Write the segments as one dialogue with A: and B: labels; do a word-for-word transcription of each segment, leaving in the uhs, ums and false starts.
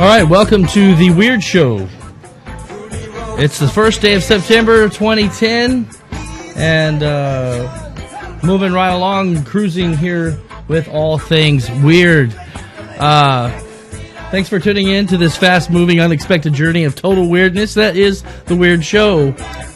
A: right, welcome to The Weird Show. It's the first day of September twenty ten, and uh, moving right along, cruising here with all things weird. Uh, thanks for tuning in to this fast-moving, unexpected journey of total weirdness. That is The Weird Show.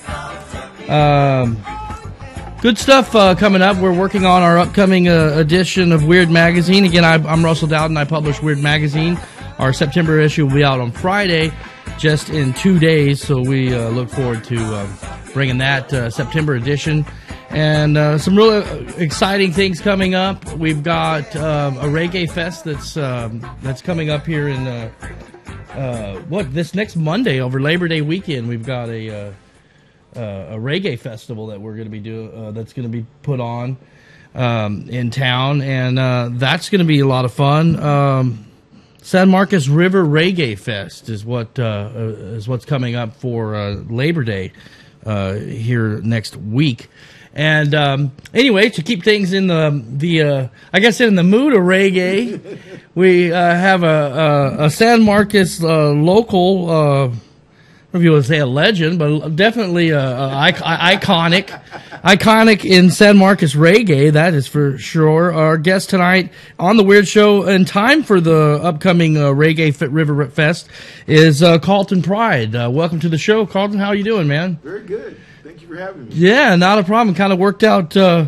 A: Um, good stuff uh, coming up. We're working on our upcoming uh, edition of Weird Magazine. Again, I, I'm Russell Dowden. I publish Weird Magazine. Our September issue will be out on Friday, just in two days, so we uh, look forward to uh, bringing that uh, September edition. And uh, some really exciting things coming up. We've got uh, a reggae fest that's um, that's coming up here in uh, uh, what this next Monday over Labor Day weekend. We've got a uh, uh, a reggae festival that we're going to be do uh, that's going to be put on um, in town, and uh, that's going to be a lot of fun. Um, San Marcos River Reggae Fest is what uh, is what's coming up for uh, Labor Day uh, here next week. And um, anyway, to keep things in the the uh, I guess in the mood of reggae, we uh, have a, a, a San Marcos uh, local. Uh, I don't know if you would say a legend, but definitely a, a iconic, iconic in San Marcos reggae. That is for sure. Our guest tonight on the Weird Show, in time for the upcoming uh, Reggae Fit River Fest, is uh, Carlton Pride. Uh, welcome to the show, Carlton. How are you doing, man?
B: Very good. Thank you for having me.
A: Yeah, not a problem. Kind of worked out uh,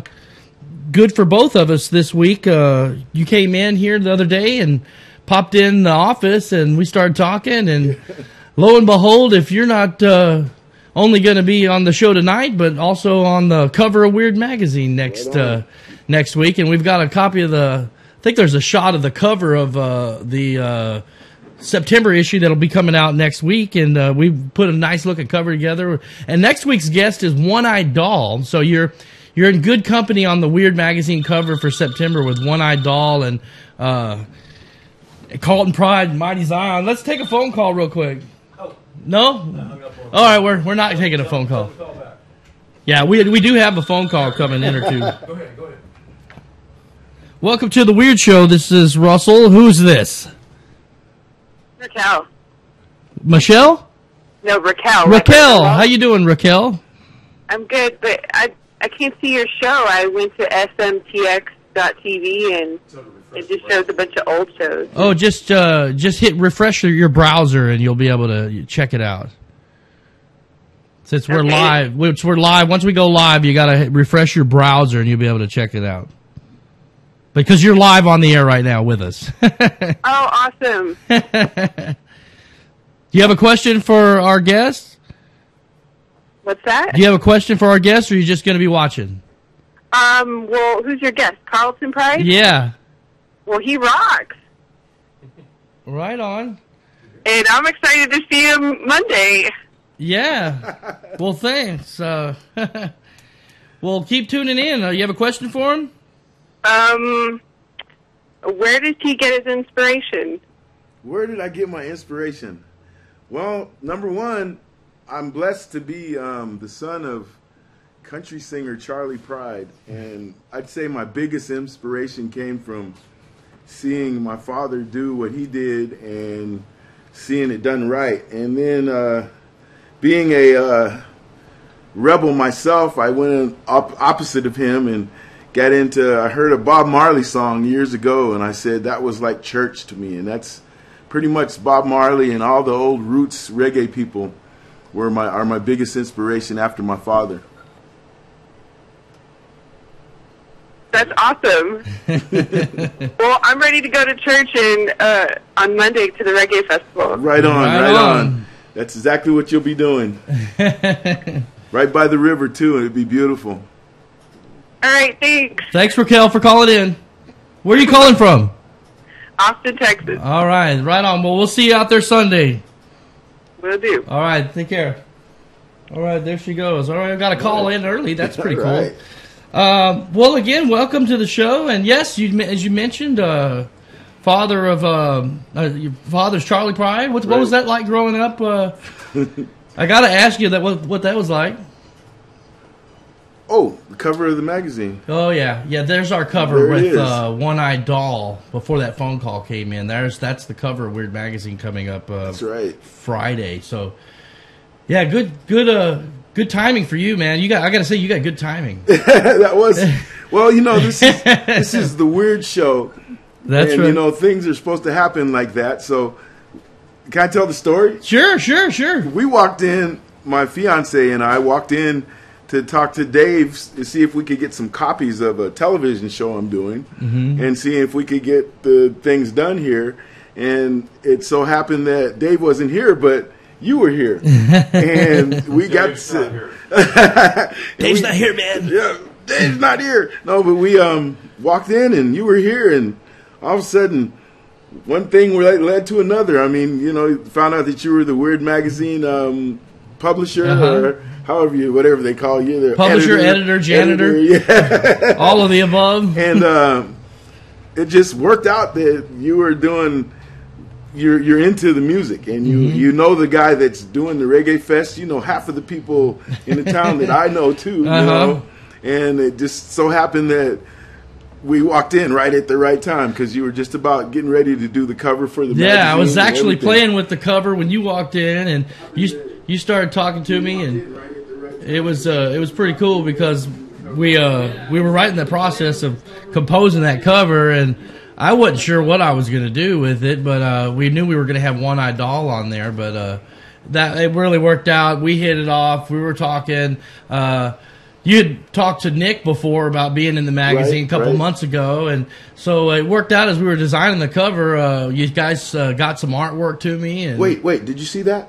A: good for both of us this week. Uh, you came in here the other day and popped in the office, and we started talking, and lo and behold, if you're not uh, only going to be on the show tonight, but also on the cover of Weird Magazine next
B: right
A: uh, next week, and we've got a copy of the. I think there's a shot of the cover of uh, the uh, September issue that'll be coming out next week, and uh, we put a nice looking cover together. And next week's guest is One Eyed Doll, so you're you're in good company on the Weird Magazine cover for September with One Eyed Doll and uh, Carlton Pride, Mighty Zion. Let's take a phone call real quick. No? All right, we're we're not taking a phone call. Yeah, we we do have a phone call coming in or two. Go ahead, go ahead. Welcome to the Weird Show. This is Russell. Who's this?
C: Raquel.
A: Michelle?
C: No, Raquel.
A: Raquel, how you doing, Raquel?
C: I'm good, but I I can't see your show. I went to S M T X dot T V and it just shows a bunch of old shows.
A: Oh, just uh, just hit refresh your browser and you'll be able to check it out. Since we're
C: Okay.
A: live, once we're live, once we go live, you got to refresh your browser and you'll be able to check it out. Because you're live on the air right now with us.
C: Oh, awesome.
A: Do you have a question for our guest?
C: What's that?
A: Do you have a question for our guest, or are you just going to be watching?
C: Um, well, who's your guest? Carlton Pride?
A: Yeah.
C: Well, he rocks.
A: Right on.
C: And I'm excited to see him Monday.
A: Yeah. Well, thanks. Uh, well, keep tuning in. Uh, you have a question for him?
C: Um, where did he get his inspiration?
B: Where did I get my inspiration? Well, number one, I'm blessed to be um, the son of country singer Charley Pride, and I'd say my biggest inspiration came from seeing my father do what he did and seeing it done right. And then uh, being a uh, rebel myself, I went in op- opposite of him and got into, I heard a Bob Marley song years ago, and I said that was like church to me. And that's pretty much Bob Marley and all the old roots reggae people were my are my biggest inspiration after my father.
C: That's awesome. Well, I'm ready to go to church and uh, on Monday to the Reggae Festival.
B: Right on,
A: Right
B: right, on.
A: on.
B: That's exactly what you'll be doing. Right by the river, too, and it'd be beautiful.
C: All right, thanks.
A: Thanks, Raquel, for calling in. Where are you calling from?
C: Austin, Texas.
A: All right, right on. Well, we'll see you out there Sunday.
C: Will do.
A: All right, take care. All right, there she goes. All right, I've got to call in early. That's pretty cool.
B: Right.
A: Uh, well, again, welcome to the show. And yes, you, as you mentioned, uh, father of uh, uh, your father's Charley Pride. What, what was that like growing up? Uh, I got to ask you that what, what that was like.
B: Oh, cover of the magazine.
A: Oh yeah, yeah. There's our cover
B: There it
A: with
B: is.
A: uh, One Eyed Doll. Before that phone call came in, there's that's the cover of Weird Magazine coming up. Uh,
B: That's right.
A: Friday. So yeah, good, good, uh, good timing for you, man. You got. I got to say, you got good timing.
B: That was well, you know, this is this is the weird show.
A: That's
B: and
A: right.
B: you know, things are supposed to happen like that. So, can I tell the story?
A: Sure, sure, sure.
B: We walked in. My fiance and I walked in to talk to Dave to see if we could get some copies of a television show I'm doing,
A: Mm-hmm.
B: and see if we could get the things done here. And it so happened that Dave wasn't here, but you were here, and we got
D: Dave's
B: to.
D: not here.
A: Dave's
B: we-
A: not here, man.
B: Yeah, Dave's not here. No, but we um walked in and you were here, and all of a sudden, one thing led, led to another. I mean, you know, found out that you were the Weird Magazine um, publisher,
A: Uh-huh.
B: or however you, whatever they call you, the
A: Publisher, editor, janitor.
B: editor, yeah.
A: All of the above.
B: And um, it just worked out that you were doing. You're you're into the music, and you,
A: Mm-hmm.
B: you know the guy that's doing the Reggae Fest. You know half of the people in the town that I know too. You
A: Uh-huh.
B: know, and it just so happened that we walked in right at the right time because you were just about getting ready to do the cover for the
A: Yeah, I was
B: magazine and
A: actually
B: everything.
A: playing with the cover when you walked in, and you you started talking to me, and it was uh, it was pretty cool because we uh, we were right in the process of composing that cover, and I wasn't sure what I was going to do with it, but uh, we knew we were going to have One Eyed Doll on there, but uh, that it really worked out. We hit it off. We were talking. Uh, you had talked to Nick before about being in the magazine
B: Right,
A: a couple
B: right.
A: months ago, and so it worked out as we were designing the cover. Uh, you guys uh, got some artwork to me. And
B: Wait, wait, did you see that?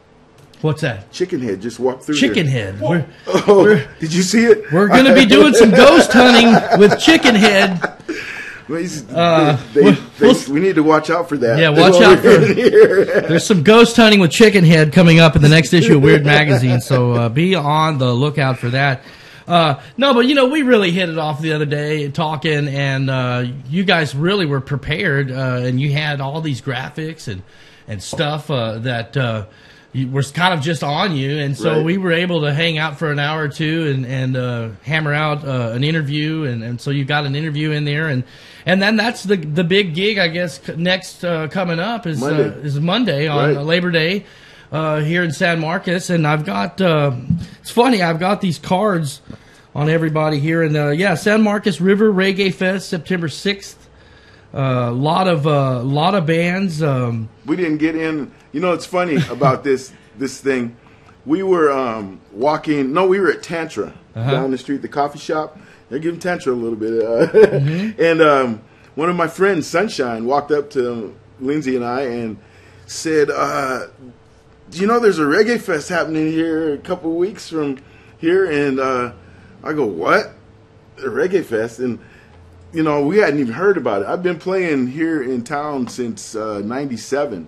A: what's that?
B: Chicken Head just walked through.
A: Chicken
B: there.
A: Head. We're,
B: Oh,
A: We're-
B: did you see it?
A: we're going to be doing some ghost hunting with Chicken Head.
B: Well, he's-
A: Uh,
B: they-
A: we'll-
B: they-
A: we'll-
B: we need to watch out for that.
A: Yeah, watch
B: While
A: out
B: we're
A: for-
B: in here.
A: There's some ghost hunting with Chicken Head coming up in the next issue of Weird Magazine, so uh, be on the lookout for that. Uh, no, but you know, we really hit it off the other day talking, and uh, you guys really were prepared, uh, and you had all these graphics and and stuff uh, that uh, you, was kind of just on you, and so
B: Right.
A: we were able to hang out for an hour or two and and uh, hammer out uh, an interview, and, and so you got an interview in there, and and then that's the the big gig, I guess. c- Next uh, coming up is
B: Monday.
A: Uh, is Monday on
B: Right.
A: Labor Day. Uh, here in San Marcos, and I've got uh, it's funny, I've got these cards on everybody here, and uh, yeah, San Marcos River Reggae Fest, September sixth. A uh, lot of uh, lot of bands. Um,
B: We didn't get in. You know, it's funny about this this thing. We were um, walking. No, we were at Tantra
A: Uh-huh.
B: down the street, the coffee shop. They're giving Tantra a little bit. Uh,
A: Mm-hmm.
B: And um, one of my friends, Sunshine, walked up to Lindsay and I and said, uh, "Do you know there's a Reggae Fest happening here a couple weeks from here?" And uh, I go, "What? A Reggae Fest?" And you know, we hadn't even heard about it. I've been playing here in town since uh, ninety-seven,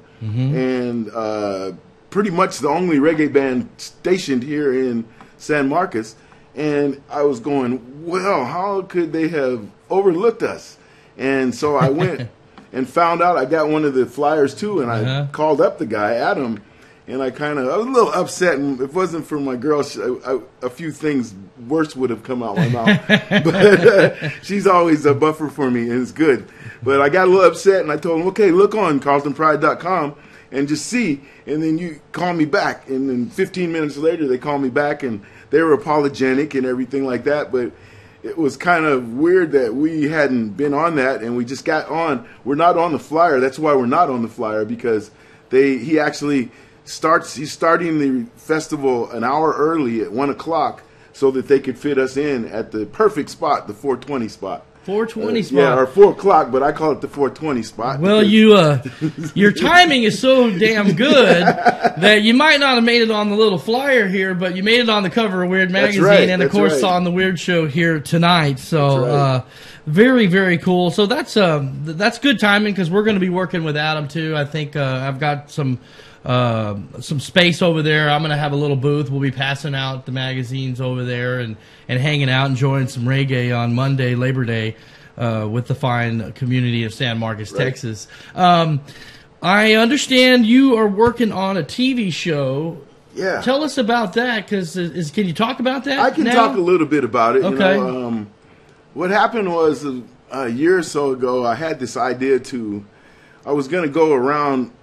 B: and uh, pretty much the only reggae band stationed here in San Marcos. And I was going, well, how could they have overlooked us? And so I went and found out. I got one of the flyers too, and I
A: Uh-huh.
B: called up the guy, Adam, and I kind of I was a little upset. And if it wasn't for my girl, she, I, I, a few things worse would have come out my mouth. But uh, she's always a buffer for me, and it's good. But I got a little upset, and I told him, okay, look on carlton pride dot com and just see, and then you call me back. And then fifteen minutes later, they called me back, and they were apologetic and everything like that. But it was kind of weird that we hadn't been on that, and we just got on. We're not on the flyer. That's why we're not on the flyer, because they he actually starts. He's starting the festival an hour early at one o'clock, so that they could fit us in at the perfect spot, the four twenty spot.
A: four twenty
B: Uh,
A: spot.
B: Yeah, or four o'clock, but I call it the four twenty spot.
A: Well,
B: because-
A: you, uh, your timing is so damn good that you might not have made it on the little flyer here, but you made it on the cover of Weird
B: That's
A: Magazine,
B: right,
A: and of
B: that's
A: course
B: right.
A: on the Weird Show here tonight. So,
B: That's right.
A: uh, very, very cool. So that's uh, th- that's good timing because we're going to be working with Adam too. I think uh, I've got some. Uh, some space over there. I'm going to have a little booth. We'll be passing out the magazines over there and, and hanging out, enjoying some reggae on Monday, Labor Day, uh, with the fine community of San Marcos,
B: Right.
A: Texas. Um, I understand you are working on a T V show
B: Yeah.
A: Tell us about that, because is, can you talk about that?
B: I can
A: now?
B: talk a little bit about it.
A: Okay.
B: You know, um, what happened was a, a year or so ago, I had this idea to, I was going to go around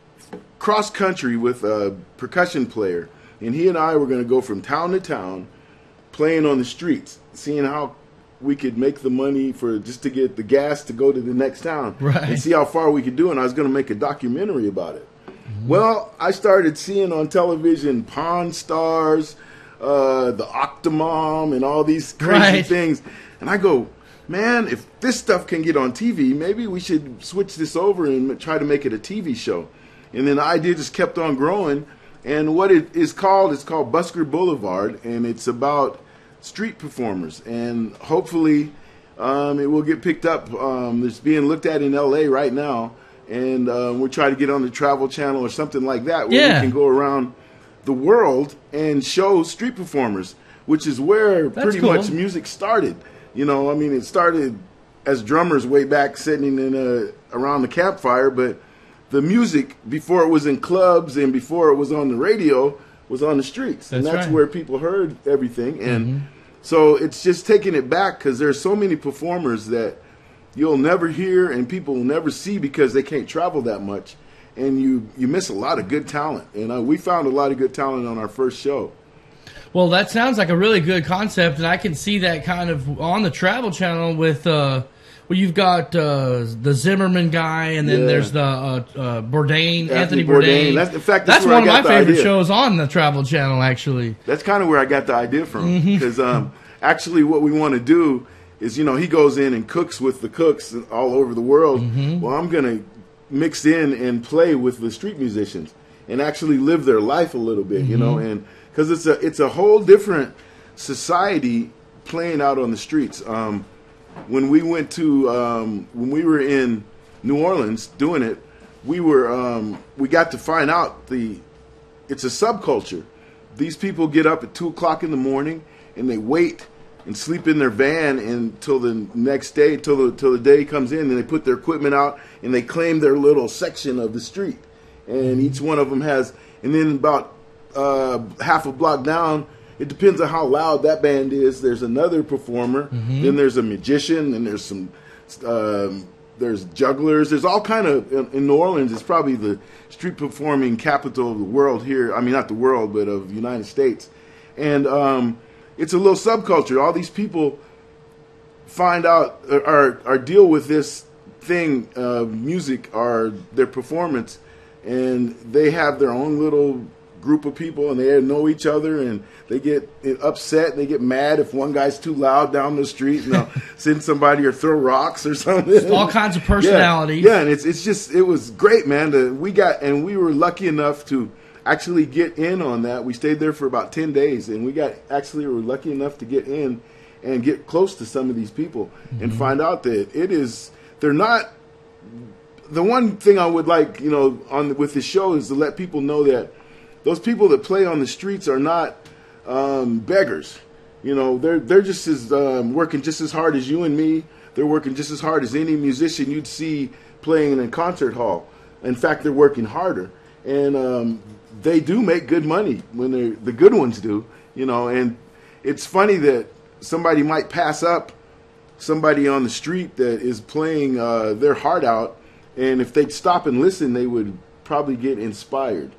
B: cross country with a percussion player, and he and I were going to go from town to town, playing on the streets, seeing how we could make the money for just to get the gas to go to the next town,
A: right,
B: and see how far we could do. And I was going to make a documentary about it. Well, I started seeing on television Pawn Stars, uh, the Octomom, and all these crazy
A: right.
B: things. And I go, man, if this stuff can get on T V, maybe we should switch this over and try to make it a T V show. And then the idea just kept on growing. And what it is called, it's called Busker Boulevard, and it's about street performers. And hopefully um, it will get picked up. Um, it's being looked at in L A right now. And uh, we'll try to get on the Travel Channel or something like that, where
A: yeah.
B: we can go around the world and show street performers, which is where
A: That's
B: pretty
A: cool.
B: much music started. You know, I mean, it started as drummers way back sitting in a, around the campfire, but the music, before it was in clubs and before it was on the radio, was on the streets.
A: That's
B: and that's
A: right.
B: where people heard everything. And
A: mm-hmm.
B: so it's just taking it back, because there's so many performers that you'll never hear and people will never see because they can't travel that much, and you you miss a lot of good talent. And uh, we found a lot of good talent on our first show.
A: Well, that sounds like a really good concept, and I can see that kind of on the Travel Channel with uh well, you've got uh, the Zimmerman guy, and then
B: Yeah.
A: there's the uh, uh, Bourdain, Anthony,
B: Anthony
A: Bourdain.
B: Bourdain. That's, in fact, that's,
A: that's
B: where
A: one
B: I
A: of
B: got
A: my
B: the
A: favorite
B: idea.
A: shows on the Travel Channel, actually.
B: That's kind of where I got the idea from, because um, actually what we want to do is, you know, he goes in and cooks with the cooks all over the world.
A: Mm-hmm.
B: Well, I'm going to mix in and play with the street musicians and actually live their life a little bit,
A: mm-hmm.
B: you know, and because it's a it's a whole different society playing out on the streets. Um, when we went to um, when we were in New Orleans doing it, we were um, we got to find out the it's a subculture. These people get up at two o'clock in the morning and they wait and sleep in their van until the next day, till the till the day comes in, and they put their equipment out and they claim their little section of the street. And each one of them has, and then about uh, half a block down, it depends on how loud that band is. There's another performer. Mm-hmm. Then there's a magician. Then there's some, um, there's jugglers. There's all kind of in, in New Orleans. It's probably the street performing capital of the world here. I mean, not the world, but of the United States. And um, it's a little subculture. All these people find out or, or deal with this thing of music or their performance, and they have their own little group of people, and they know each other, and they get upset, they get mad if one guy's too loud down the street, and they'll send somebody or throw rocks or something.
A: All kinds of personalities.
B: Yeah, yeah, and it's it's just it was great, man. To, we got and we were lucky enough to actually get in on that. We stayed there for about ten days, and we got actually were lucky enough to get in and get close to some of these people, mm-hmm. and find out that it is they're not. The one thing I would like, you know, on with the show is to let people know that those people that play on the streets are not um, beggars. You know, they're they're just as um, working just as hard as you and me. They're working just as hard as any musician you'd see playing in a concert hall. In fact, they're working harder, and um, they do make good money when they the good ones do. You know, and it's funny that somebody might pass up somebody on the street that is playing uh, their heart out, and if they'd stop and listen, they would probably get inspired.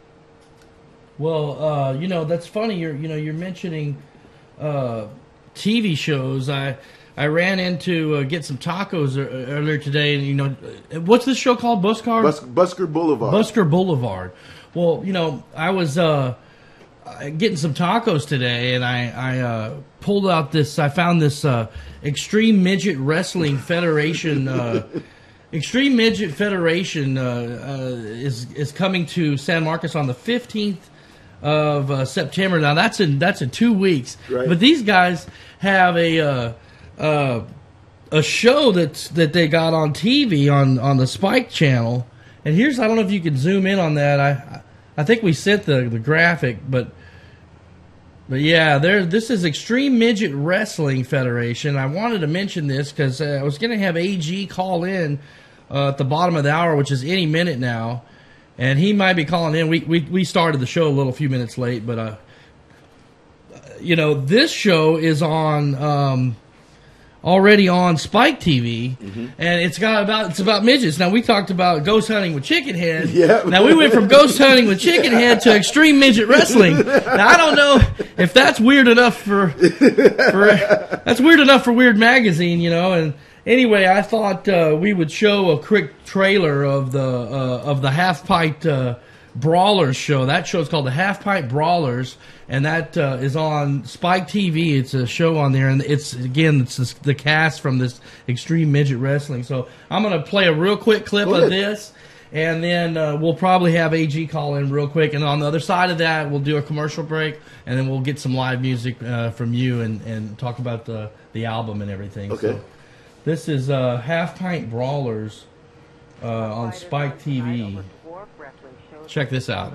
A: Well, uh, you know, that's funny. You're, you know, you're mentioning uh, T V shows. I, I ran into uh, get some tacos earlier today, and you know, what's this show called? Busker?
B: Bus- Busker Boulevard.
A: Busker Boulevard. Well, you know, I was uh, getting some tacos today, and I, I uh, pulled out this. I found this uh, Extreme Midget Wrestling Federation. Uh, Extreme Midget Federation uh, uh, is is coming to San Marcos on the fifteenth of uh, September. Now that's in that's in two weeks.
B: Right.
A: But these guys have a uh, uh, a show that's that they got on T V on, on the Spike channel. And here's I don't know if you can zoom in on that. I I think we sent the the graphic, but but yeah, there. This is Extreme Midget Wrestling Federation. I wanted to mention this because uh, I was going to have A G call in uh, at the bottom of the hour, which is any minute now. and he might be calling in. We we we started the show a little few minutes late, but uh, you know, this show is on. Um, Already on Spike T V, mm-hmm. and it's got about it's about midgets. Now we talked about ghost hunting with Chickenhead.
B: Yeah.
A: Now we went from ghost hunting with Chickenhead to extreme midget wrestling. Now I don't know if that's weird enough for for that's weird enough for Weird Magazine, you know. And anyway, I thought uh, we would show a quick trailer of the uh, of the Half Pint uh, Brawlers show. That show is called the Half Pint Brawlers. And that uh, is on Spike T V. It's a show on there, and it's again it's this, the cast from this Extreme Midget Wrestling. So I'm going to play a real quick clip
B: Go
A: of
B: ahead.
A: this, and then uh, we'll probably have A G call in real quick. And on the other side of that, we'll do a commercial break, and then we'll get some live music uh, from you and, and talk about the the album and everything.
B: Okay.
A: So this is uh, Half Pint Brawlers uh, on Spike T V. Check this out.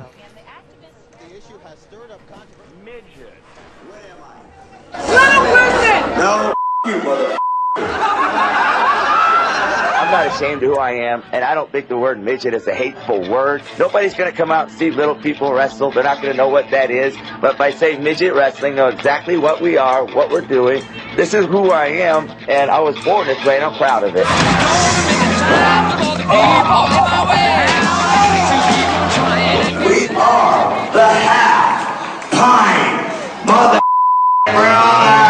D: No, you mother. I'm not ashamed of who I am, and I don't think the word midget is a hateful word. Nobody's going to come out and see little people wrestle. They're not going to know what that is. But by saying midget wrestling, know exactly what we are, what we're doing. This is who I am, and I was born this way, and I'm proud of it. We are the Half Pint Mother Brothers.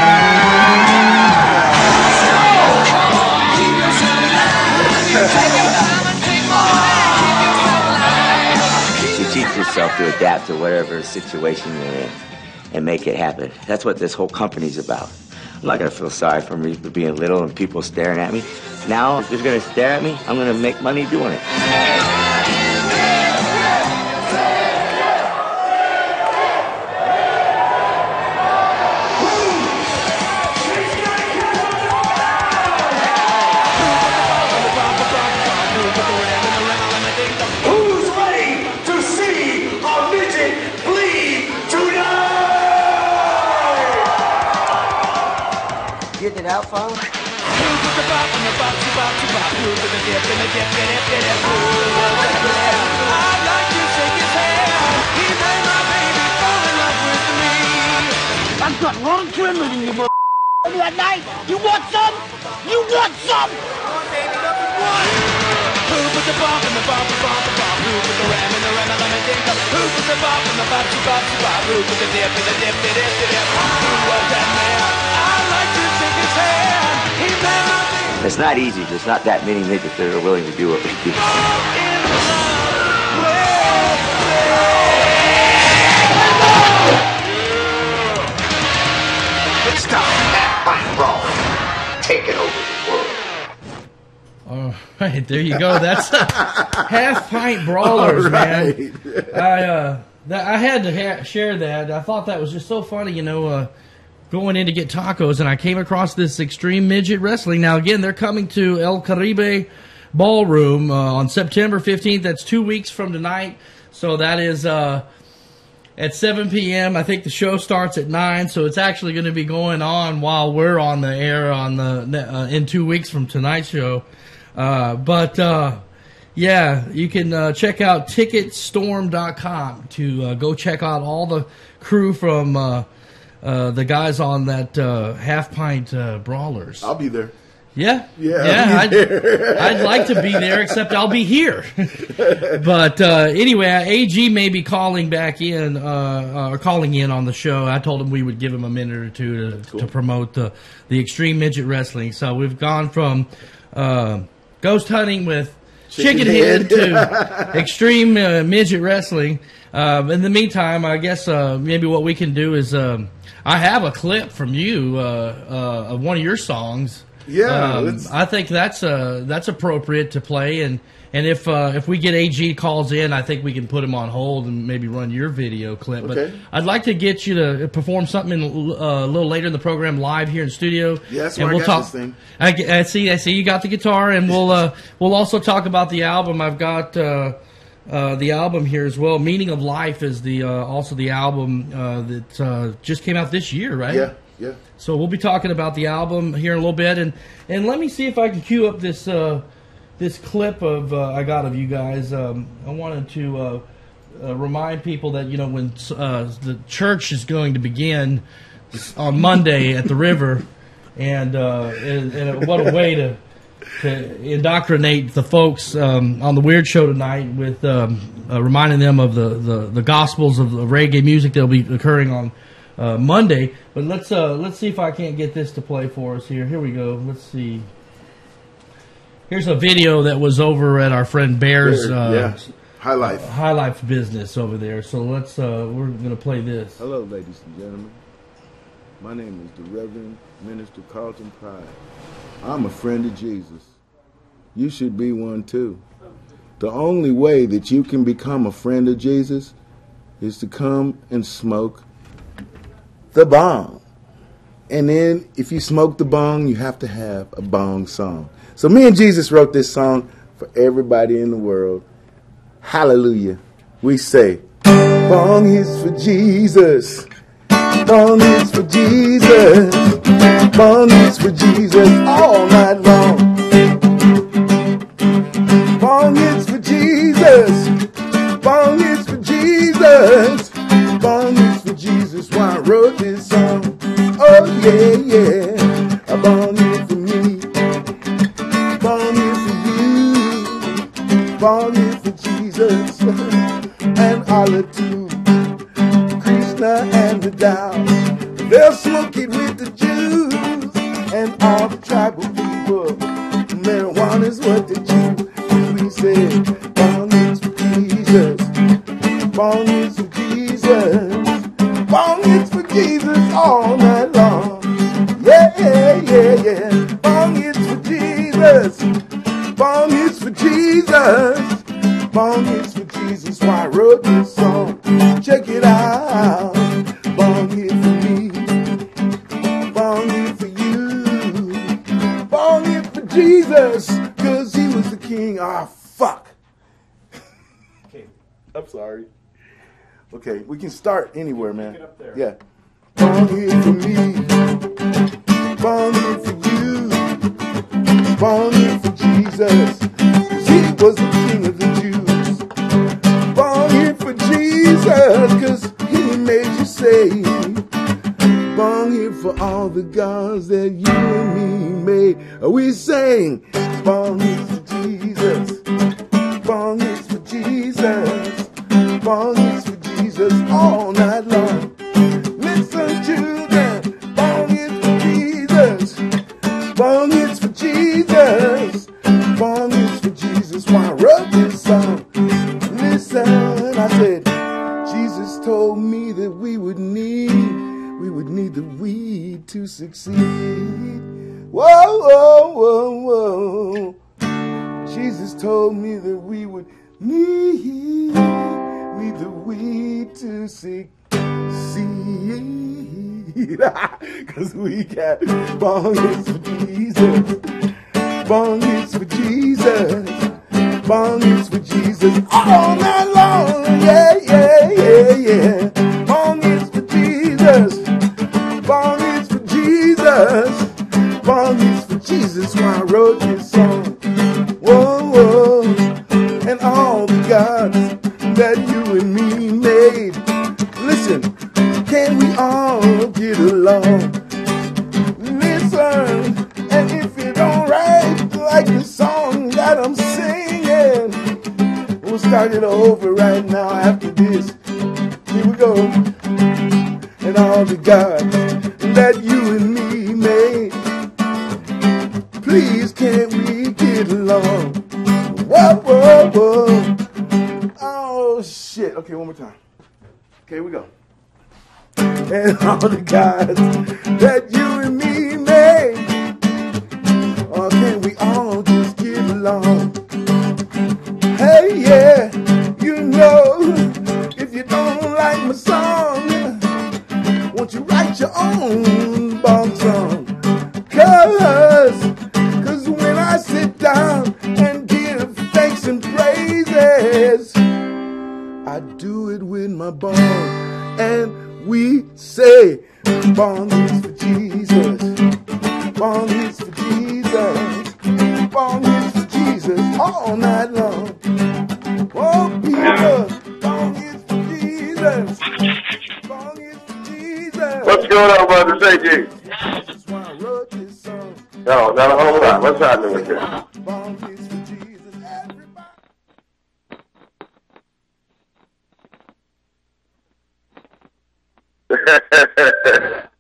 D: You teach yourself to adapt to whatever situation you're in and make it happen. That's what this whole company's about. I'm not going to feel sorry for me for being little and people staring at me. Now, if they're going to stare at me, I'm going to make money doing it. Getting it out, phone? I'd like to shake his hand. He made my baby fall in love with me. I've got one criminal in you, at night. You want some? You want some? One baby, number one. Who put the bomb in the bomb, the bomb, the bomb? Who put the ram in the ram, the ram, and ding? Who put the bomb in the bomb, the bomb, the bomb? Who put the dip in the dip, the dip, the dip? Who was that man? It's not easy. There's not that many midgets that are willing to do what we do. It's the Half Pint Brawl, taking over the world.
A: All right, there you go. That's Half Pint Brawlers,
B: right.
A: man. I uh, that, I had to ha- share that. I thought that was just so funny, you know. Uh, Going in to get tacos, and I came across this Extreme Midget Wrestling. Now, again, they're coming to El Caribe Ballroom uh, on September fifteenth. That's two weeks from tonight. So that is uh, at seven p.m. I think the show starts at nine, so it's actually going to be going on while we're on the air on the uh, in two weeks from tonight's show. Uh, but, uh, yeah, you can uh, check out ticket storm dot com to uh, go check out all the crew from... Uh, Uh, the guys on that uh, Half Pint uh, Brawlers.
B: I'll be there.
A: Yeah,
B: Yeah,
A: yeah.
B: I'll be
A: I'd, I'd like to be there, except I'll be here. But uh, anyway, A G may be calling back in uh, or calling in on the show. I told him we would give him a minute or two to, cool. to promote the the Extreme Midget Wrestling. So we've gone from uh, ghost hunting with Chickenhead to Extreme uh, Midget Wrestling. Uh, in the meantime, I guess uh, maybe what we can do is. Um, I have a clip from you uh, uh, of one of your songs.
B: Yeah,
A: um, I think that's uh, that's appropriate to play, and and if uh, if we get A G calls in, I think we can put him on hold and maybe run your video clip.
B: Okay.
A: But I'd like to get you to perform something uh, a little later in the program live here in studio.
B: Yeah, that's
A: and
B: where
A: we'll
B: I got
A: talk,
B: this thing.
A: I, I see. I see. You got the guitar, and we'll uh, we'll also talk about the album. I've got. Uh, Uh, the album here as well. Meaning of Life is the uh, also the album uh, that uh, just came out this year, right?
B: Yeah, yeah.
A: So we'll be talking about the album here in a little bit, and and let me see if I can cue up this uh, this clip of uh, I got of you guys. Um, I wanted to uh, uh, remind people that you know when uh, the church is going to begin on Monday at the river, and, uh, and, and what a way to to indoctrinate the folks um, on the Weird Show tonight with um, uh, reminding them of the, the, the gospels of the reggae music that will be occurring on uh, Monday. But let's uh, let's see if I can't get this to play for us here. Here we go. Let's see. Here's a video that was over at our friend Bear's uh,
B: yeah. High Life.
A: Uh, High Life business over there. So let's uh, we're going to play this.
E: Hello, ladies and gentlemen. My name is the Reverend Minister Carlton Pride. I'm a friend of Jesus. You should be one too. The only way that you can become a friend of Jesus is to come and smoke the bong. And then if you smoke the bong, you have to have a bong song. So me and Jesus wrote this song for everybody in the world. Hallelujah. We say, bong is for Jesus. Bong is for Jesus. Bong is for Jesus all night long. Bong is for Jesus. Bong is for Jesus. Bong is for Jesus. Why I wrote this song? Oh yeah, yeah. A bong is for me. Bong is for you. Bong is for Jesus. And Allah too. Krishna and the Tao. They'll smoke it with the Jews and all the tribal people. Marijuana is what they choose. We say, bong is for Jesus. Bong is for Jesus. Bong is for Jesus all night long. Yeah, yeah, yeah, yeah. Bong is for Jesus. Bong is for Jesus. Bong is for Jesus. Why I wrote this song? Check it out. Bong is for me. Bong is for you. Bong is for Jesus. Cause he was the king. Ah, fuck. Okay, I'm sorry. Okay, we can start anywhere, man. Pick it up there. Yeah. Bong is for me. Bong is for you. Bong is for Jesus. Cause he was the king of the Jews. Bong is for Jesus. Cause he made you say. Bong here for all the gods that you and me made. We sing. Bong is for Jesus. Bong is for Jesus. Bong is for Jesus all night long. Listen, children. Bong is for Jesus. Bong is for Jesus. Bong is for Jesus. Why I wrote this song? Listen, I said, Jesus told me that we would need, we would need the weed to succeed. Whoa, whoa, whoa, whoa. Jesus told me that we would need, need the weed to succeed. Cause we got bong is for Jesus. Bong is for Jesus. Bong is for Jesus all night long. Yeah, yeah, yeah, yeah. Bong is for Jesus. Bong is for Jesus. Bong is for Jesus. Why I wrote this song. Whoa, whoa. And all the gods that you and me made. Listen, can we all get along? Listen, and if you don't write like the song that I'm singing, we'll start it over right now after this. Here we go. And all the gods that you and me made, please can't we get along? Whoa, whoa, whoa. Oh, shit. Okay, one more time. Okay, here we go. And all the gods that you and me made, oh, can we all just get along? Hey, yeah, you know, if you don't like my song, won't you write your own bong song? Cause, cause when I sit down and give thanks and praises, I do it with my bong. And we say, bong is for Jesus. Bong is for Jesus. Bong is for Jesus all night long. Oh, people, bong is for Jesus. Bong is for Jesus.
F: What's going on, brother? Say, G.
E: That's why I wrote this song.
F: No, not a whole lot. What's happening with you?
E: Bong is for Jesus. Everybody.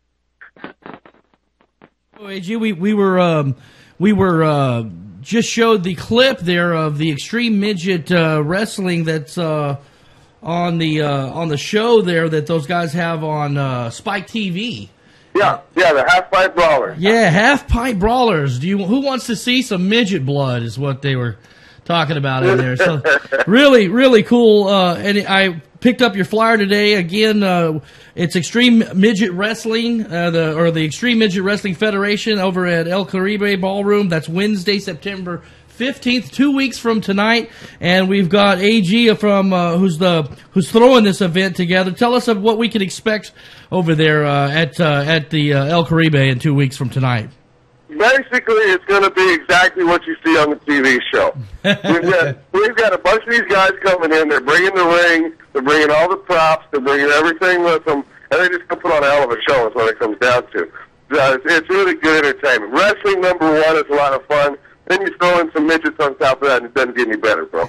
A: Oh, A G, we we were um, we were uh, just showed the clip there of the Extreme Midget uh, Wrestling that's uh, on the uh, on the show there that those guys have on uh, Spike T V.
F: Yeah, yeah, the half pipe brawlers.
A: Yeah, half pint brawlers. Do you who wants to see some midget blood? Is what they were talking about in there. So really, really cool. Uh, and I picked up your flyer today. Again, uh, it's Extreme Midget Wrestling, uh, the or the Extreme Midget Wrestling Federation over at El Caribe Ballroom. That's Wednesday, September fifteenth, two weeks from tonight. And we've got A G from uh, who's the who's throwing this event together. Tell us of what we can expect over there uh, at uh, at the uh, El Caribe in two weeks from tonight.
F: Basically, it's going to be exactly what you see on the T V show. We've got, we've got a bunch of these guys coming in. They're bringing the ring. They're bringing all the props. They're bringing everything with them. And they're just going to put on a hell of a show is what it comes down to. Uh, it's really good entertainment. Wrestling, number one, is a lot of fun. Then you throw in some midgets on top of that, and it doesn't get any better, bro.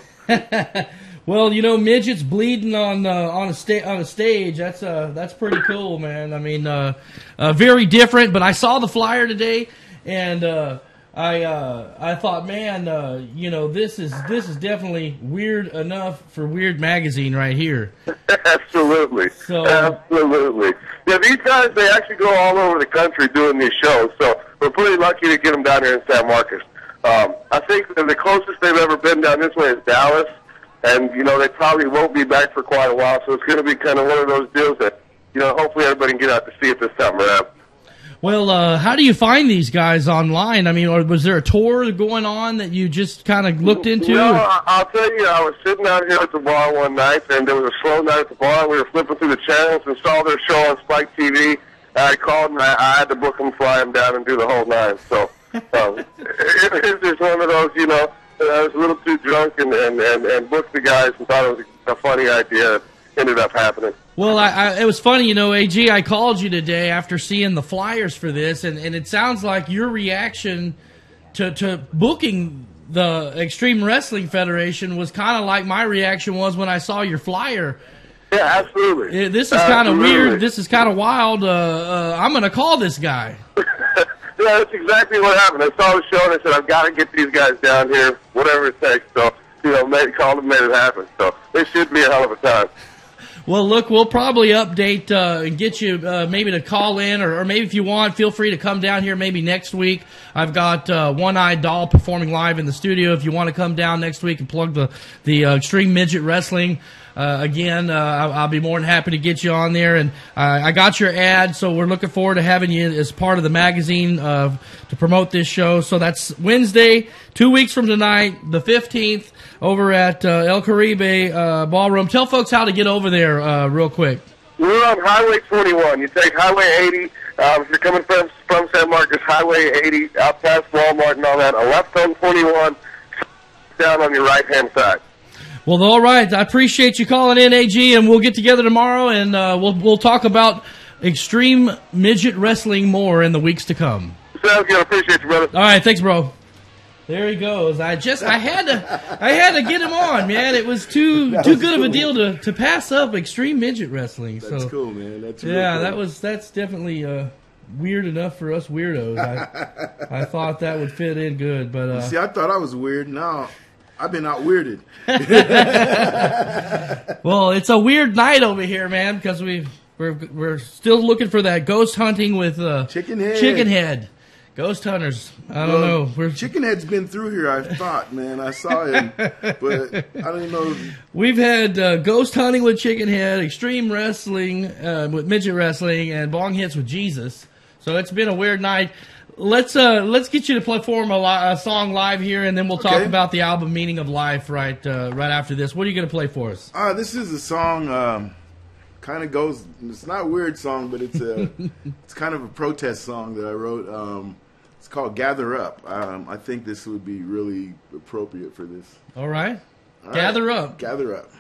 A: Well, you know, midgets bleeding on uh, on a sta- on a stage. That's uh that's pretty cool, man. I mean, uh, uh, very different. But I saw the flyer today, and uh, I uh, I thought, man, uh, you know, this is this is definitely weird enough for Weird Magazine right here.
F: Absolutely,
A: So,
F: absolutely. Yeah, these guys, they actually go all over the country doing these shows. So we're pretty lucky to get them down here in San Marcos. Um, I think that the closest they've ever been down this way is Dallas. And, you know, they probably won't be back for quite a while, so it's going to be kind of one of those deals that, you know, hopefully everybody can get out to see it this time around.
A: well, uh, how do you find these guys online? I mean, or was there a tour going on that you just kind of looked into?
F: No, I- I'll tell you, I was sitting out here at the bar one night, and there was a slow night at the bar, and we were flipping through the channels and saw their show on Spike T V. I called, and I, I had to book them, fly them down, and do the whole nine. So um, it, it's just one of those, you know, I was a little too drunk and, and, and, and booked the guys and thought it was a funny idea. It ended up happening.
A: Well, I, I, it was funny, you know, A G, I called you today after seeing the flyers for this, and, and it sounds like your reaction to, to booking the Extreme Wrestling Federation was kind of like my reaction was when I saw your flyer.
F: Yeah, absolutely.
A: It, this is kind of weird. This is kind of wild. Uh, uh, I'm going to call this guy.
F: Yeah, that's exactly what happened. I saw the show and I said, I've got to get these guys down here, whatever it takes. So, you know, made, called and made it happen. So it should be a hell of a time.
A: Well, look, we'll probably update uh, and get you uh, maybe to call in, or, or maybe if you want, feel free to come down here maybe next week. I've got uh, One-Eyed Doll performing live in the studio. If you want to come down next week and plug the, the uh, Extreme Midget Wrestling, uh, again, uh, I'll, I'll be more than happy to get you on there. And uh, I got your ad, so we're looking forward to having you as part of the magazine uh, to promote this show. So that's Wednesday, two weeks from tonight, the fifteenth, over at uh, El Caribe uh, Ballroom. Tell folks how to get over there uh, real quick.
F: We're on Highway twenty-one. You take Highway eighty. Um, if you're coming from, from San Marcos, Highway eighty, out past Walmart and all that, a left on twenty-one, down on your right-hand side.
A: Well, all right. I appreciate you calling in, A G, and we'll get together tomorrow, and uh, we'll we'll talk about Extreme Midget Wrestling more in the weeks to come.
F: Sounds good. I appreciate you, brother.
A: All right. Thanks, bro. There he goes. I just I had to I had to get him on, man. It was too
B: That
A: too
B: was
A: good of a
B: cool.
A: deal to, to pass up Extreme Midget Wrestling.
B: That's
A: so
B: cool, man. That's really
A: yeah,
B: cool.
A: that was that's definitely uh, weird enough for us weirdos. I I thought that would fit in good, but uh,
B: See, I thought I was weird. Now I've been out weirded.
A: well, it's a weird night over here, man, because we we're we're still looking for that ghost hunting with uh,
B: Chicken Head.
A: Chicken Head. Ghost hunters. I don't
B: Well,
A: know. We're,
B: Chicken Head's been through here, I thought, man. I saw him, but I don't know.
A: We've had uh, ghost hunting with Chicken Head, extreme wrestling uh, with midget wrestling, and bong hits with Jesus. So it's been a weird night. Let's uh, let's get you to perform a, li- a song live here, and then we'll talk
B: Okay.
A: about the album Meaning of Life right uh, right after this. What are you going to play for us?
B: Uh, this is a song. Um, kind of goes. It's not a weird song, but it's a. It's kind of a protest song that I wrote. Um, It's called Gather Up. Um, I think this would be really appropriate for this.
A: All right.
B: All
A: Gather
B: right.
A: up.
B: Gather up.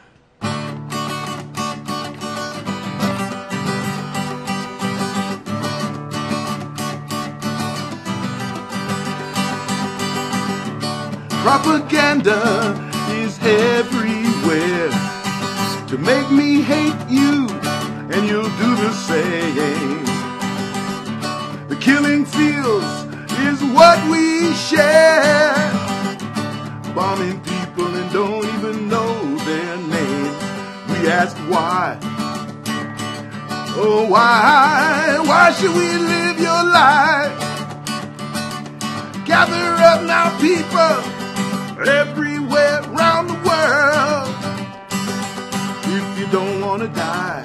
B: Propaganda is everywhere to make me hate you, and you'll do the same. The killing fields is what we share, bombing people and don't even know their names. We ask why, oh why, why should we live your life? Gather up now, people, everywhere around the world. If you don't want to die,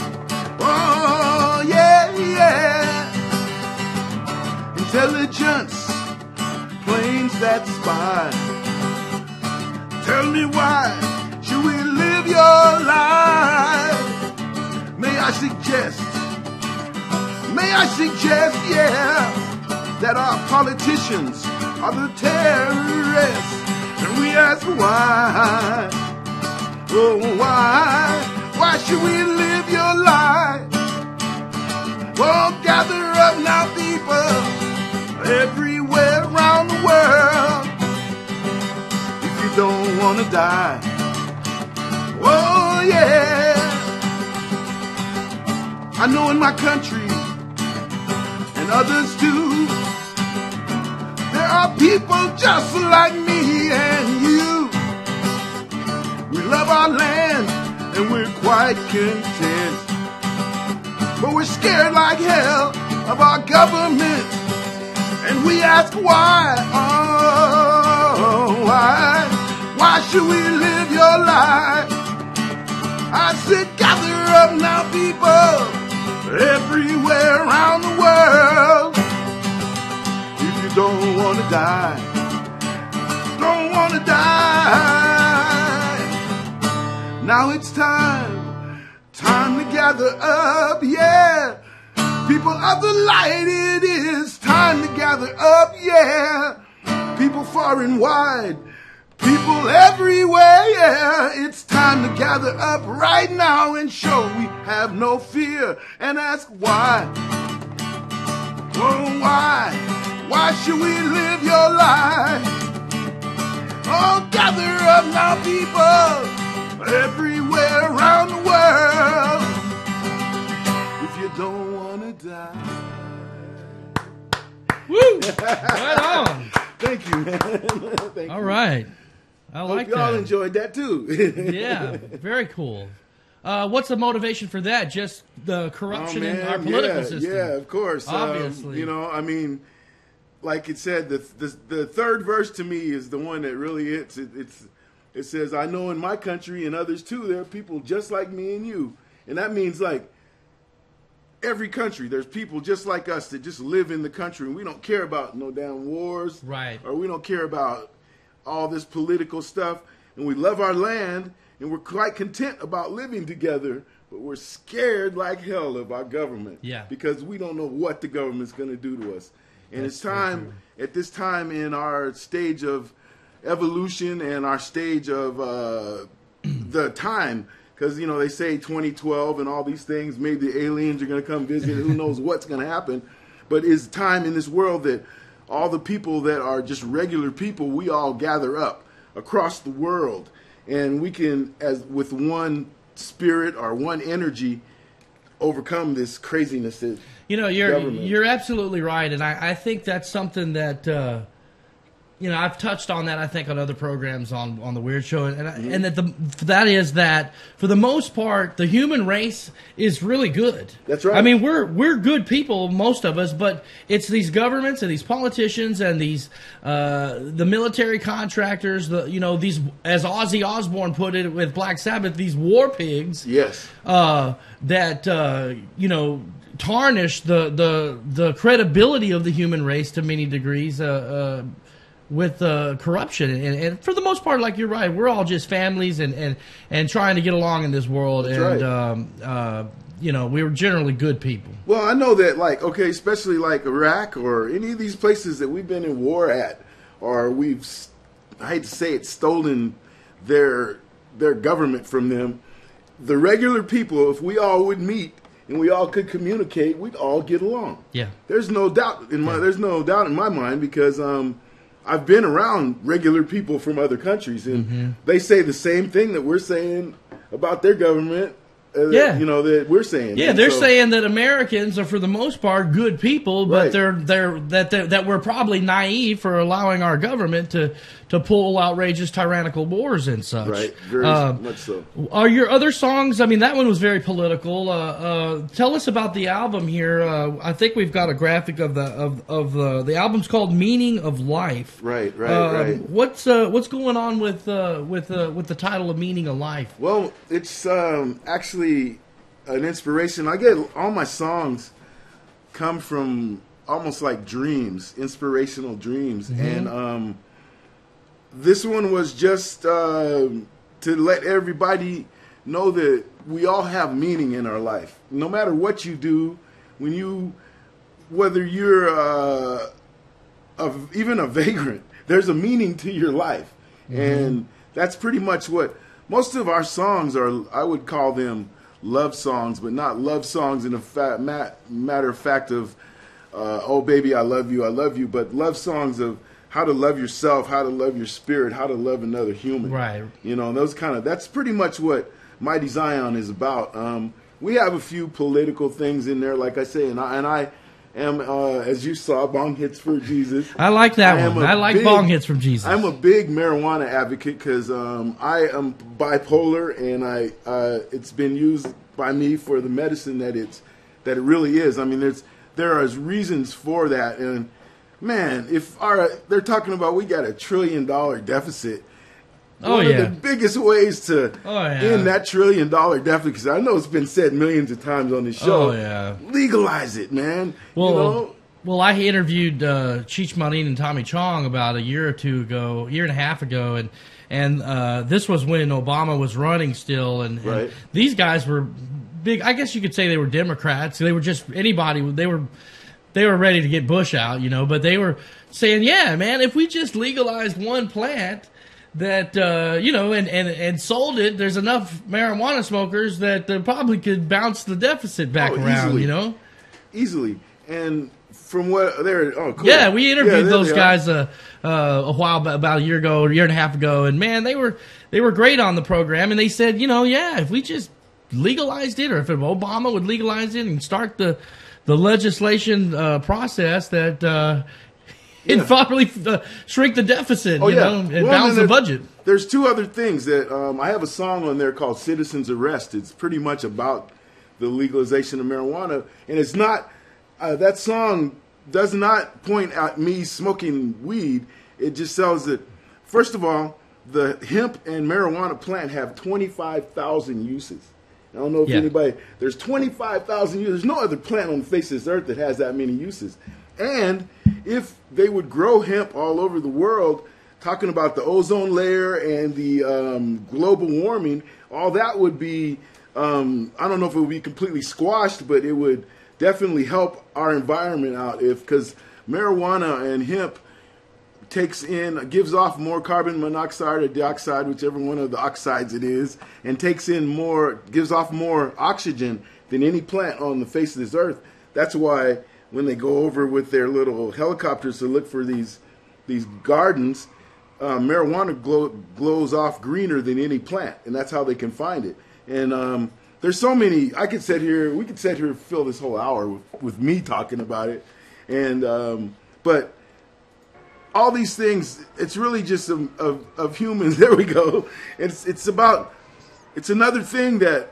B: oh yeah, yeah. Intelligence, planes that spy. Tell me why should we live your life? May I suggest, may I suggest, yeah, that our politicians are the terrorists. And we ask why, oh why, why should we live your life? Oh, gather up now, people, everywhere around the world. If you don't want to die, oh yeah. I know in my country, and others too, there are people just like me and you. We love our land and we're quite content, but we're scared like hell of our government, and we ask why, oh why, why should we live your life? I said gather up now, people, everywhere around the world. If you don't want to die, don't want to die. Now it's time, time to gather up, yeah. People of the light, it is time to gather up, yeah. People far and wide, people everywhere, yeah. It's time to gather up right now and show we have no fear and ask why, oh why, why should we live your life? Oh, gather up now, people, everywhere around the world. If you don't want to die.
A: Woo! Right on.
B: Thank you, man. Thank
A: All
B: you.
A: right. I
B: Hope
A: like
B: y'all
A: that.
B: enjoyed that too.
A: Yeah, very cool. Uh, what's the motivation for that? Just the corruption
B: Oh,
A: in
B: man,
A: our political
B: yeah,
A: system.
B: Yeah, of course.
A: Obviously.
B: Um, you know, I mean, like it said, the, the the third verse to me is the one that really hits. It, it's it says, "I know in my country and others too, there are people just like me and you," and that means like every country. There's people just like us that just live in the country, and we don't care about no damn wars,
A: Right.
B: Or we don't care about all this political stuff, and we love our land, and we're quite content about living together. But we're scared like hell of our government,
A: Yeah.
B: because we don't know what the government's going to do to us. And
A: That's
B: it's
A: very
B: time,
A: true.
B: at this time in our stage of evolution and our stage of uh, the time, because, you know, they say twenty twelve and all these things, maybe the aliens are going to come visit, who knows what's going to happen. But it's time in this world that all the people that are just regular people, we all gather up across the world, and we can, as with one spirit or one energy, overcome this craziness that
A: You know, you're
B: government.
A: you're absolutely right, and I, I think that's something that uh, you know I've touched on that I think on other programs on, on the Weird Show, and I,
B: Mm-hmm.
A: and that the that is that for the most part the human race is really good.
B: That's right.
A: I mean we're we're good people, most of us, but it's these governments and these politicians and these uh, the military contractors, the you know these, as Ozzy Osbourne put it with Black Sabbath, these war pigs.
B: Yes.
A: Uh, that uh, you know tarnish the, the the credibility of the human race to many degrees uh, uh, with uh, corruption, and, and for the most part, like you're right, we're all just families and, and, and trying to get along in this world.
B: That's
A: and
B: right.
A: um, uh, you know, we were generally good people.
B: Well, I know that, like, okay, especially like Iraq or any of these places that we've been in war at, or we've, I hate to say it, stolen their their government from them. The regular people, if we all would meet and we all could communicate, we'd all get along.
A: Yeah.
B: There's no doubt in my
A: Yeah.
B: there's no doubt in my mind, because um, I've been around regular people from other countries, and
A: Mm-hmm.
B: they say the same thing that we're saying about their government. Uh,
A: Yeah.
B: you know, that we're saying.
A: Yeah,
B: And
A: they're
B: so-
A: saying that Americans are, for the most part, good people, but
B: Right.
A: they're they're that they're, that we're probably naive for allowing our government to to pull outrageous tyrannical wars and such.
B: Right, very
A: Um,
B: much so.
A: Are your other songs? I mean, that one was very political. Uh, uh, tell us about the album here. Uh, I think we've got a graphic of the of of the the album's called "Meaning of Life."
B: Right, right,
A: Um,
B: right.
A: What's uh, what's going on with uh, with uh, with the title of "Meaning of Life"?
B: Well, it's um, actually an inspiration. I get all my songs come from almost like dreams, inspirational dreams, and um, this one was just uh, to let everybody know that we all have meaning in our life. No matter what you do, when you, whether you're uh, a, even a vagrant, there's a meaning to your life, and that's pretty much what most of our songs are. I would call them love songs, but not love songs in a fa- ma- matter of fact of, uh, oh baby, I love you, I love you, but love songs of how to love yourself, how to love your spirit, how to love another human.
A: Right.
B: You know, those kind of, that's pretty much what Mighty Zion is about. Um, we have a few political things in there, like I say, and I, and I am, uh, as you saw, Bong Hits for Jesus.
A: I like that
B: I am
A: one.
B: a
A: I like
B: big-
A: Bong Hits from Jesus.
B: I'm a big marijuana advocate because um, I am bipolar, and I uh, it's been used by me for the medicine that it's that it really is. I mean, there's there are reasons for that, and man, if our they're talking about we got a trillion dollar deficit.
A: Oh,
B: One
A: yeah.
B: of the biggest ways to
A: Oh, yeah.
B: end that trillion dollar deficit, because I know it's been said millions of times on this show.
A: Oh, yeah.
B: Legalize it, man.
A: Well,
B: you know?
A: well, I interviewed uh, Cheech Marin and Tommy Chong about a year or two ago, a year and a half ago, and and uh, this was when Obama was running still, and, and
B: Right.
A: these guys were big. I guess you could say they were Democrats. They were just anybody. They were they were ready to get Bush out, you know. But they were saying, yeah, man, if we just legalized one plant. That uh, you know, and, and, and sold it. There's enough marijuana smokers that uh, probably could bounce the deficit back
B: Oh,
A: around.
B: easily.
A: You know,
B: Easily. And from what they're oh cool.
A: yeah, we interviewed
B: Yeah, there
A: those
B: they are.
A: guys uh, uh, a while ba- about a year ago, a year and a half ago, and man, they were they were great on the program. And they said, you know, yeah, if we just legalized it, or if Obama would legalize it and start the the legislation uh, process, that. Uh,
B: Yeah.
A: It'd probably uh, shrink the deficit,
B: Oh,
A: you
B: yeah.
A: know, and
B: Well,
A: balance
B: then
A: the
B: there's-
A: budget.
B: There's two other things that um, I have a song on there called "Citizens Arrest." It's pretty much about the legalization of marijuana, and it's not. Uh, that song does not point at me smoking weed. It just tells that, first of all, the hemp and marijuana plant have twenty-five thousand uses. I don't know if
A: Yeah.
B: anybody. There's twenty-five thousand uses. There's no other plant on the face of this earth that has that many uses. And if they would grow hemp all over the world, talking about the ozone layer and the um, global warming, all that would be, um, I don't know if it would be completely squashed, but it would definitely help our environment out. If because marijuana and hemp takes in, gives off more carbon monoxide or dioxide, whichever one of the oxides it is, and takes in more, gives off more oxygen than any plant on the face of this earth. That's why when they go over with their little helicopters to look for these these gardens, uh, marijuana glow, glows off greener than any plant, and that's how they can find it. And um, there's so many. I could sit here. We could sit here and fill this whole hour with, with me talking about it. And um, but all these things, it's really just of, of, of humans. There we go. It's it's about. It's another thing that.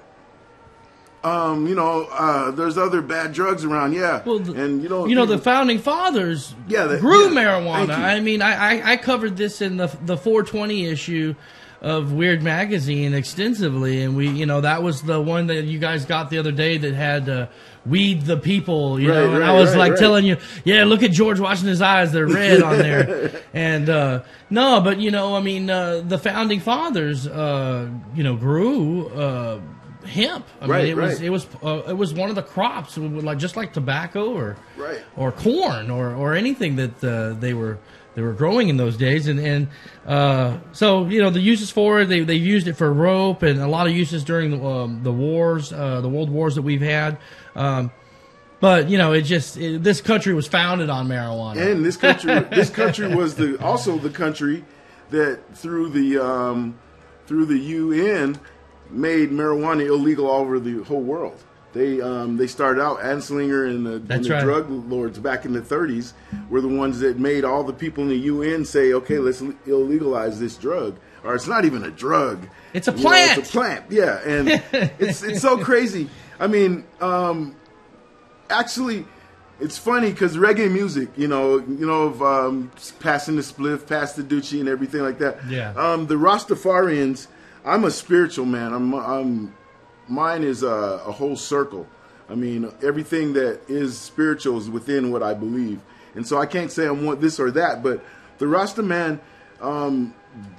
B: Um, you know, uh, there's other bad drugs around, yeah.
A: Well, the,
B: and you know,
A: you know, the founding fathers
B: Yeah, that-
A: grew
B: yeah,
A: marijuana.
B: thank you.
A: I mean, I, I, I covered this in the the four twenty issue of Weird Magazine extensively, and we, you know, that was the one that you guys got the other day that had uh, "Weed the People," you
B: Right,
A: know, and
B: right,
A: I was
B: right,
A: like
B: right.
A: telling you, yeah, look at George Washington's eyes; they're red on there. And uh, no, but you know, I mean, uh, the founding fathers, uh, you know, grew. Uh, hemp. I
B: right,
A: mean, it
B: right.
A: was it was uh, it was one of the crops, like just like tobacco or
B: right.
A: or corn or, or anything that uh, they were they were growing in those days. And and uh, so you know the uses for it, they they used it for rope and a lot of uses during the um, the wars, uh, the world wars that we've had. Um, But you know, it just it, this country was founded on marijuana,
B: and this country, this country was the also the country that through the um, through the U N made marijuana illegal all over the whole world. They um, they started out, Anslinger and the, and the
A: right.
B: drug lords back in the thirties were the ones that made all the people in the U N say, okay, let's illegalize this drug, or it's not even a drug,
A: it's a
B: you
A: plant.
B: know, it's a plant, yeah, and it's it's so crazy. I mean. Um, Actually, it's funny because reggae music, you know, you know, of um, passing the spliff, pass the Dutchie, and everything like that.
A: Yeah.
B: Um, the Rastafarians, I'm a spiritual man. I'm, I'm mine is a, a whole circle. I mean, everything that is spiritual is within what I believe, and so I can't say I want this or that. But the Rasta man, um,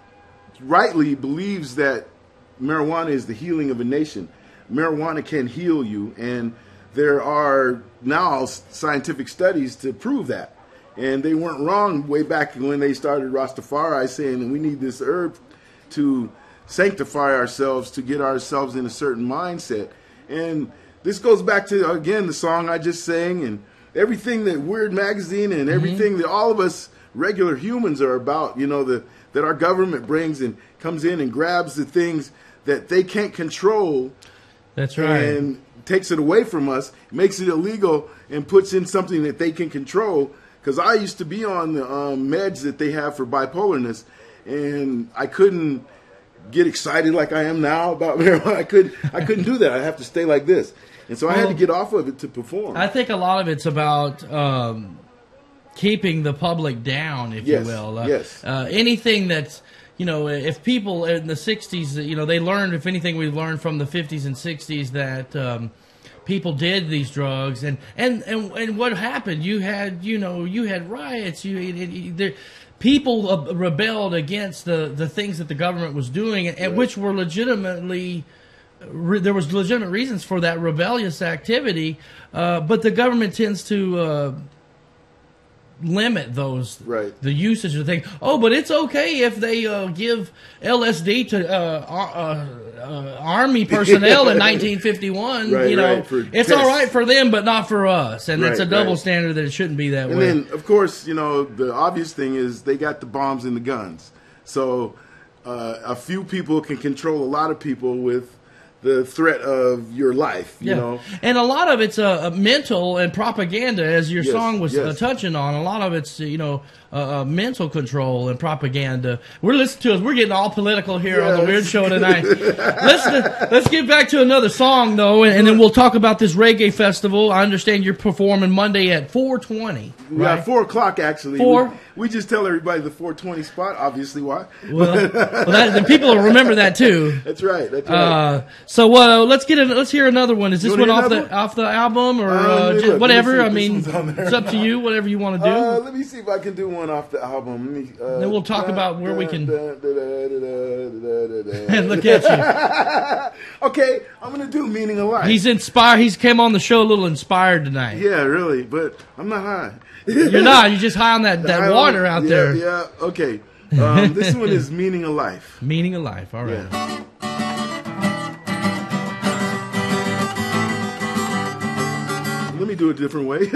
B: rightly believes that marijuana is the healing of a nation. Marijuana can heal you, and there are now scientific studies to prove that. And they weren't wrong way back when they started Rastafari saying we need this herb to sanctify ourselves, to get ourselves in a certain mindset. And this goes back to, again, the song I just sang and everything that Weird Magazine and everything mm-hmm. that all of us regular humans are about, you know, the, that our government brings and comes in and grabs the things that they can't control.
A: That's right.
B: And takes it away from us, makes it illegal, and puts in something that they can control. Because I used to be on the um, meds that they have for bipolarness, and I couldn't get excited like I am now about marijuana. I couldn't, I couldn't do that. I have to stay like this. And so well, I had to get off of it to perform.
A: I think a lot of it's about um, keeping the public down, if
B: yes,
A: you will. Uh,
B: yes.
A: Uh, anything that's, you know, if people in the sixties, you know, they learned, if anything we learned from the fifties and sixties, that um, people did these drugs. And, and, and, and what happened? You had, you know, you had riots. You, it, it, there, people uh, rebelled against the, the things that the government was doing, and,
B: right.
A: which were legitimately, re, there was legitimate reasons for that rebellious activity. Uh, but the government tends to uh, limit those
B: right.
A: the usage of things. Oh, but it's okay if they uh, give L S D to uh, uh, uh, army personnel in nineteen fifty-one.
B: Right,
A: you know,
B: right,
A: it's
B: tests.
A: all right for them, but not for us. And
B: right,
A: it's a double
B: right.
A: standard that it shouldn't be that
B: and
A: way.
B: And then, of course, you know, the obvious thing is they got the bombs and the guns. So uh, a few people can control a lot of people with the threat of your life, you
A: yeah.
B: know.
A: And a lot of it's uh, mental and propaganda, as your
B: yes,
A: song was
B: yes.
A: uh, touching on. A lot of it's, you know, uh, uh, mental control and propaganda. We're listening to us. We're getting all political here yes. on the Weird Show tonight. let's uh, let's get back to another song though, and, and then we'll talk about this reggae festival. I understand you're performing Monday at four twenty.
B: Yeah,
A: right?
B: four o'clock actually.
A: Four.
B: We, we just tell everybody the four twenty spot. Obviously, why?
A: Well, well that, the people will remember that too.
B: That's right. That's right.
A: Uh, so uh, let's get a, let's hear another one. Is this one off the
B: one?
A: off the album or
B: uh,
A: uh, just,
B: look,
A: whatever? I
B: this
A: mean, it's up to you. Whatever you want to do.
B: Uh, let me see if I can do one off the album. Let me, uh,
A: then we'll talk
B: da,
A: about where
B: da,
A: we can.
B: Da, da, da, da, da, da,
A: And look at
B: you. Okay, I'm gonna do Meaning of Life.
A: He's inspired. He's came on the show a little inspired tonight.
B: Yeah, really, but I'm not high.
A: You're not. You're just high on that, that water out
B: yeah,
A: there.
B: Yeah. Okay. Um, this one is Meaning of Life.
A: Meaning of Life. All right.
B: Yeah. Let me do it a different way.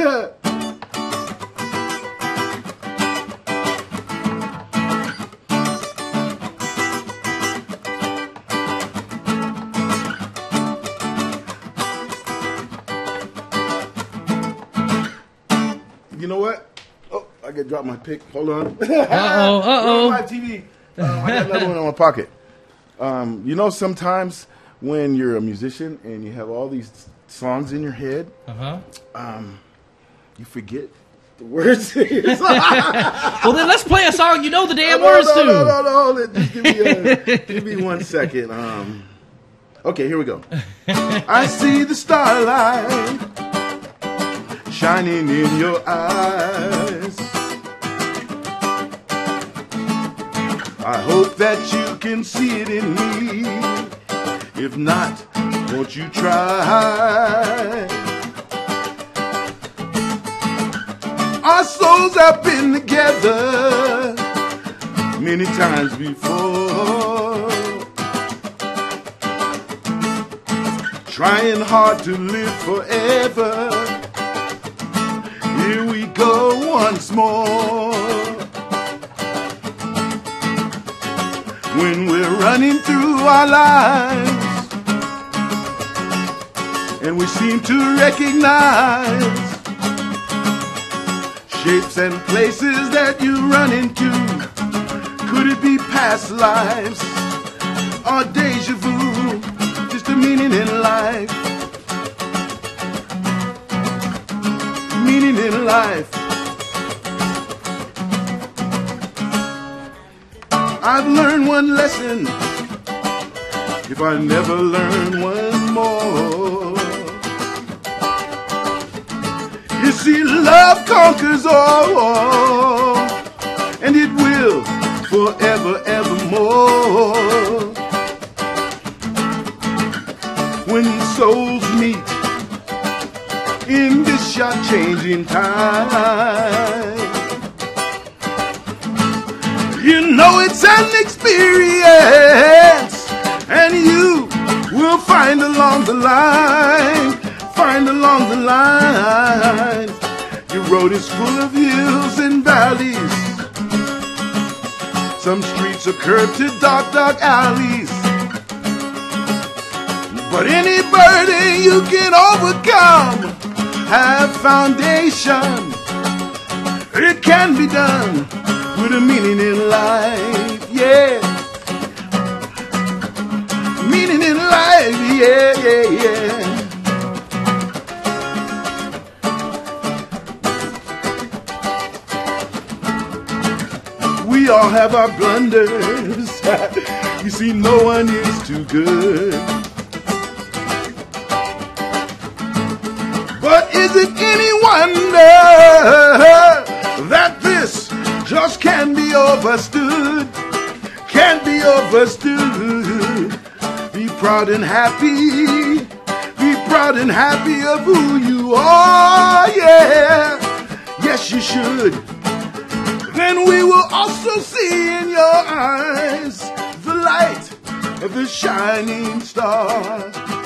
B: You know what? Oh, I got to drop my pick. Hold on.
A: Uh-oh, uh-oh.
B: Live T V. Um, I got another one in my pocket. Um, you know, sometimes when you're a musician and you have all these songs in your head,
A: uh-huh.
B: um, you forget the words.
A: Well, then let's play a song you know the damn
B: no,
A: words
B: no,
A: to.
B: No, no, no, no. Just give me, uh, give me one second. Um, okay, here we go. I see the starlight shining in your eyes. I hope that you can see it in me. If not,
E: won't you try? Our souls have been together many times before, trying hard to live forever. Here we go once more. When we're running through our lives and we seem to recognize shapes and places that you run into. Could it be past lives or deja vu? Just a meaning in life. Meaning in life. I've learned one lesson, if I never learn one more. You see, love conquers all, and it will forever, evermore. When souls meet in this short-changing time, you know it's an experience, and you will find along the line, find along the line, your road is full of hills and valleys. Some streets are curved to dark, dark alleys. But any burden you can overcome, have foundation. It can be done with a meaning in life, yeah. Meaning in life, yeah, yeah, yeah. We all have our blunders. You see, no one is too good. But is it any wonder that this just can't be overstood? Can't be overstood. Be proud and happy. Be proud and happy of who you are, yeah. Yes, you should. Then we will also see in your eyes the light of the shining star.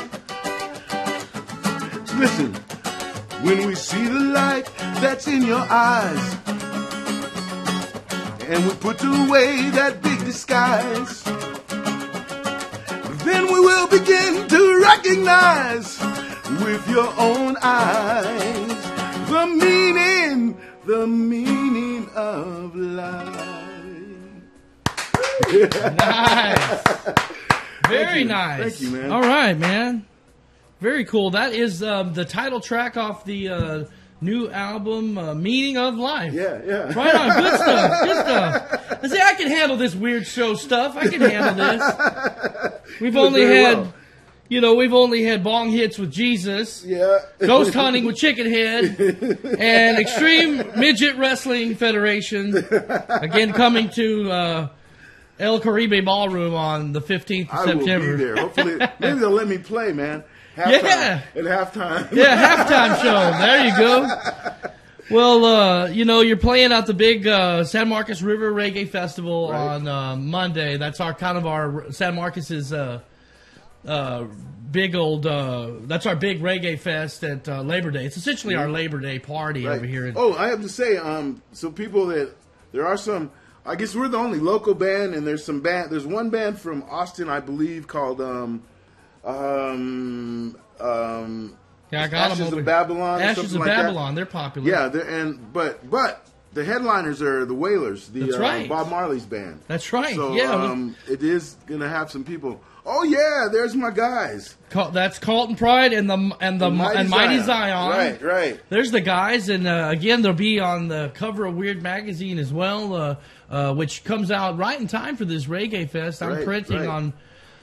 E: Listen, when we see the light that's in your eyes, and we put away that big disguise, then we will begin to recognize with your own eyes the meaning, the meaning of life.
A: Nice. Very
E: Thank you.
A: nice.
E: Thank you, man.
A: All right, man. Very cool. That is um, the title track off the uh, new album, uh, Meaning of Life.
E: Yeah, yeah.
A: Right on. Good stuff. Good stuff. I say I can handle this weird show stuff. I can handle this. We've only
E: very
A: had,
E: well.
A: you know, we've only had bong hits with Jesus,
E: Yeah.
A: ghost hunting with Chickenhead, and Extreme Midget Wrestling Federation. Again, coming to uh, El Caribe Ballroom on the fifteenth of
E: I
A: September.
E: will be there. Hopefully, maybe they'll let me play, man. Halftime,
A: Yeah.
E: At halftime.
A: Yeah, halftime show. There you go. Well, uh, you know, you're playing at the big uh, San Marcos River Reggae Festival
E: Right.
A: on uh, Monday. That's our kind of our San Marcos's uh, uh, big old. Uh, that's our big reggae fest at uh, Labor Day. It's essentially our Labor Day party
E: Right.
A: over here. In,
E: Oh, I have to say, um, so people that there are some. I guess we're the only local band, and there's some band. There's one band from Austin, I believe, called um, um, um,
A: yeah, I got
E: Ashes
A: them over.
E: of Babylon. or
A: Ashes
E: something
A: of
E: like that.
A: Babylon. They're popular.
E: Yeah, they're, and but but the headliners are the Wailers, the
A: That's
E: uh,
A: right.
E: Bob Marley's band.
A: That's right.
E: So
A: yeah, we-
E: um, it is gonna have some people. Oh yeah, there's my guys.
A: Cal- that's Carlton Pride and the and the,
E: Mighty
A: and Mighty
E: Zion.
A: Zion.
E: Right, right.
A: There's the guys, and uh, again, they'll be on the cover of Weird Magazine as well, uh, uh, which comes out right in time for this Reggae Fest. I'm
E: Right,
A: printing
E: right.
A: on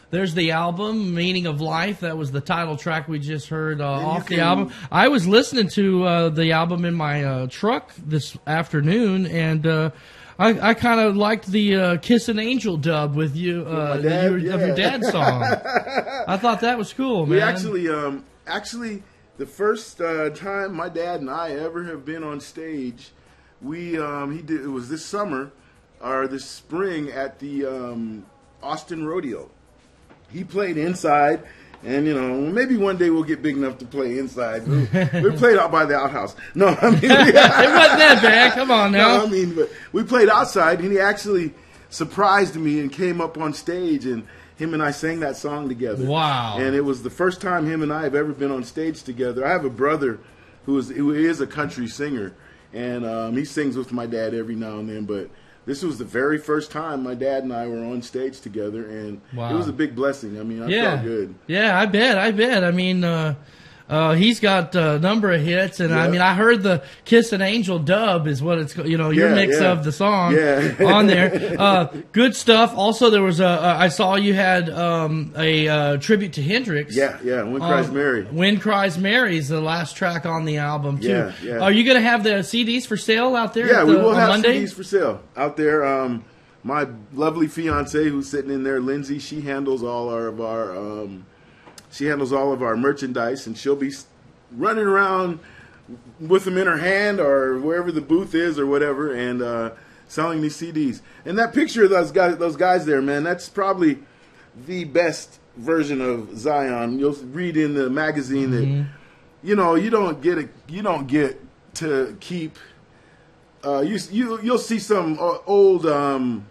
A: there's the album, Meaning of Life. That was the title track we just heard uh, off
B: can,
A: the album. I was listening to uh, the album in my uh, truck this afternoon, and uh, I, I kind of liked the uh, Kiss an Angel dub with you, uh,
B: with dad,
A: you
B: yeah.
A: of your dad's song. I thought that was cool, man.
B: We actually, um, actually, the first uh, time my dad and I ever have been on stage, we um, he did it was this summer or this spring at the um, Austin Rodeo. He played inside, and you know maybe one day we'll get big enough to play inside. We, we played out by the outhouse. No, I mean
A: it wasn't that bad. Come on now.
B: No, I mean, but we played outside, and he actually surprised me and came up on stage, and him and I sang that song together.
A: Wow!
B: And it was the first time him and I have ever been on stage together. I have a brother who is who is a country singer, and um, he sings with my dad every now and then. But this was the very first time my dad and I were on stage together, and
A: wow.
B: It was a big blessing. I mean, I
A: yeah.
B: felt good.
A: Yeah, I bet. I bet. I mean. Uh Uh, he's got a number of hits, and
B: yeah.
A: I mean, I heard the "Kiss an Angel" dub is what it's, you know, your
B: yeah,
A: mix
B: yeah.
A: of the song
B: yeah.
A: on there. Uh, good stuff. Also, there was a, uh, I saw you had um, a uh, tribute to Hendrix.
B: Yeah, yeah. When Cries
A: um,
B: Mary.
A: When Cries Mary is the last track on the album too.
B: Yeah, yeah.
A: Are you going to have the C Ds for sale out there?
B: Yeah,
A: at
B: we
A: the,
B: will
A: on
B: have
A: Monday?
B: C Ds for sale out there. Um, my lovely fiance who's sitting in there, Lindsay, she handles all our, of our, um, she handles all of our merchandise, and she'll be running around with them in her hand or wherever the booth is or whatever, and uh, selling these C Ds. And that picture of those guys, those guys there, man, that's probably the best version of Zion. You'll read in the magazine that mm-hmm. you know you don't get a, you don't get to keep. Uh, you you you'll see some old um,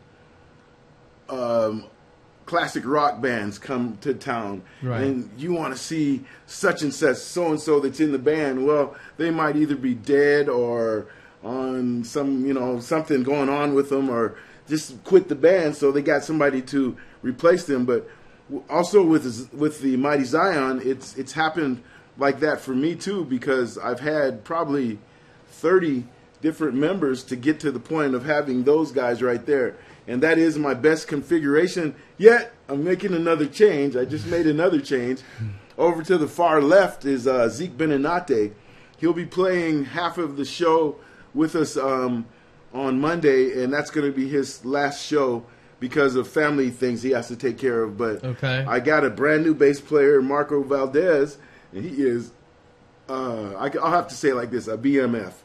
B: um, classic rock bands come to town,
A: right.
B: and you want to see such and such, so and so that's in the band. Well, they might either be dead or on some, you know, something going on with them, or just quit the band, so they got somebody to replace them. But also with with the Mighty Zion, it's it's happened like that for me too, because I've had probably thirty different members to get to the point of having those guys right there. And that is my best configuration. Yet, I'm making another change. I just made another change. Over to the far left is uh, Zeke Beninate. He'll be playing half of the show with us um, on Monday, and that's going to be his last show because of family things he has to take care of. But
A: okay.
B: I got a brand new bass player, Marco Valdez, and he is, uh, I, I'll have to say it like this, a B M F.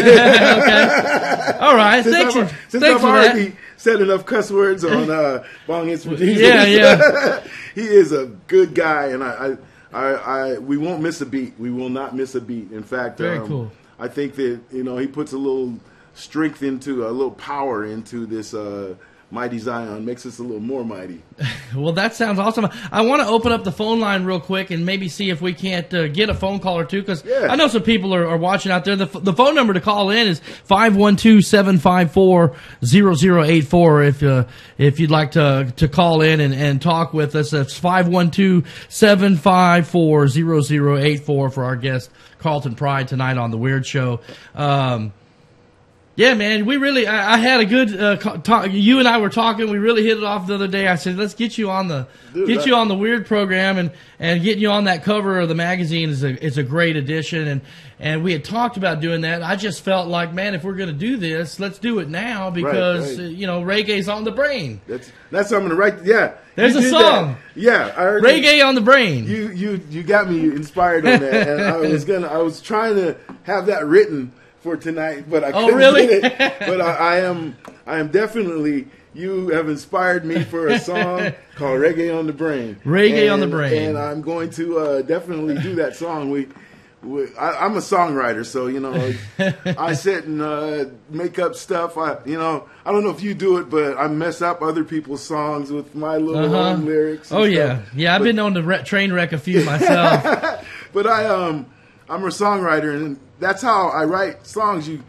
A: Okay. All right.
B: Since
A: Thanks
B: I've,
A: for,
B: since
A: thanks
B: I've
A: for
B: already
A: that.
B: said enough cuss words on uh, Bong Hits for Jesus.
A: Yeah, yeah.
B: He is a good guy, and I, I, I, I, we won't miss a beat. We will not miss a beat. In fact,
A: very
B: um,
A: cool.
B: I think that you know he puts a little strength into, a little power into this uh, Mighty Zion, makes us a little more mighty.
A: Well, that sounds awesome. I want to open up the phone line real quick and maybe see if we can't uh, get a phone call or two, because
B: yeah.
A: I know some people are, are watching out there. The, the phone number to call in is five one two, seven five four, zero zero eight four if uh, if you'd like to to call in and, and talk with us. That's five one two, seven five four, zero zero eight four for our guest, Carlton Pride, tonight on The Weird Show. Um Yeah, man, we really, I, I had a good uh, talk. You and I were talking. We really hit it off the other day. I said, let's get you on the, Dude, get that, you on the Weird program, and, and getting you on that cover of the magazine is a, is a great addition. And, and we had talked about doing that. I just felt like, man, if we're going to do this, let's do it now, because, right, right. Uh, you know, reggae's on the brain.
B: That's, that's what I'm going to write. Yeah.
A: There's a song.
B: That. Yeah. I heard
A: Reggae
B: you,
A: on the brain.
B: You, you, you got me inspired on that. And I was going to, I was trying to have that written for tonight, but I couldn't
A: oh, really?
B: get it. But I, I am, I am definitely. You have inspired me for a song called "Reggae on the Brain."
A: Reggae
B: and,
A: on the Brain,
B: and I'm going to uh, definitely do that song. We, we I, I'm a songwriter, so you know, I sit and uh, make up stuff. I, you know, I don't know if you do it, but I mess up other people's songs with my little
A: uh-huh.
B: own lyrics.
A: Oh
B: stuff.
A: yeah, yeah. I've but, been known to re- train wreck a few myself.
B: But I, um, I'm a songwriter, and that's how I write songs. You,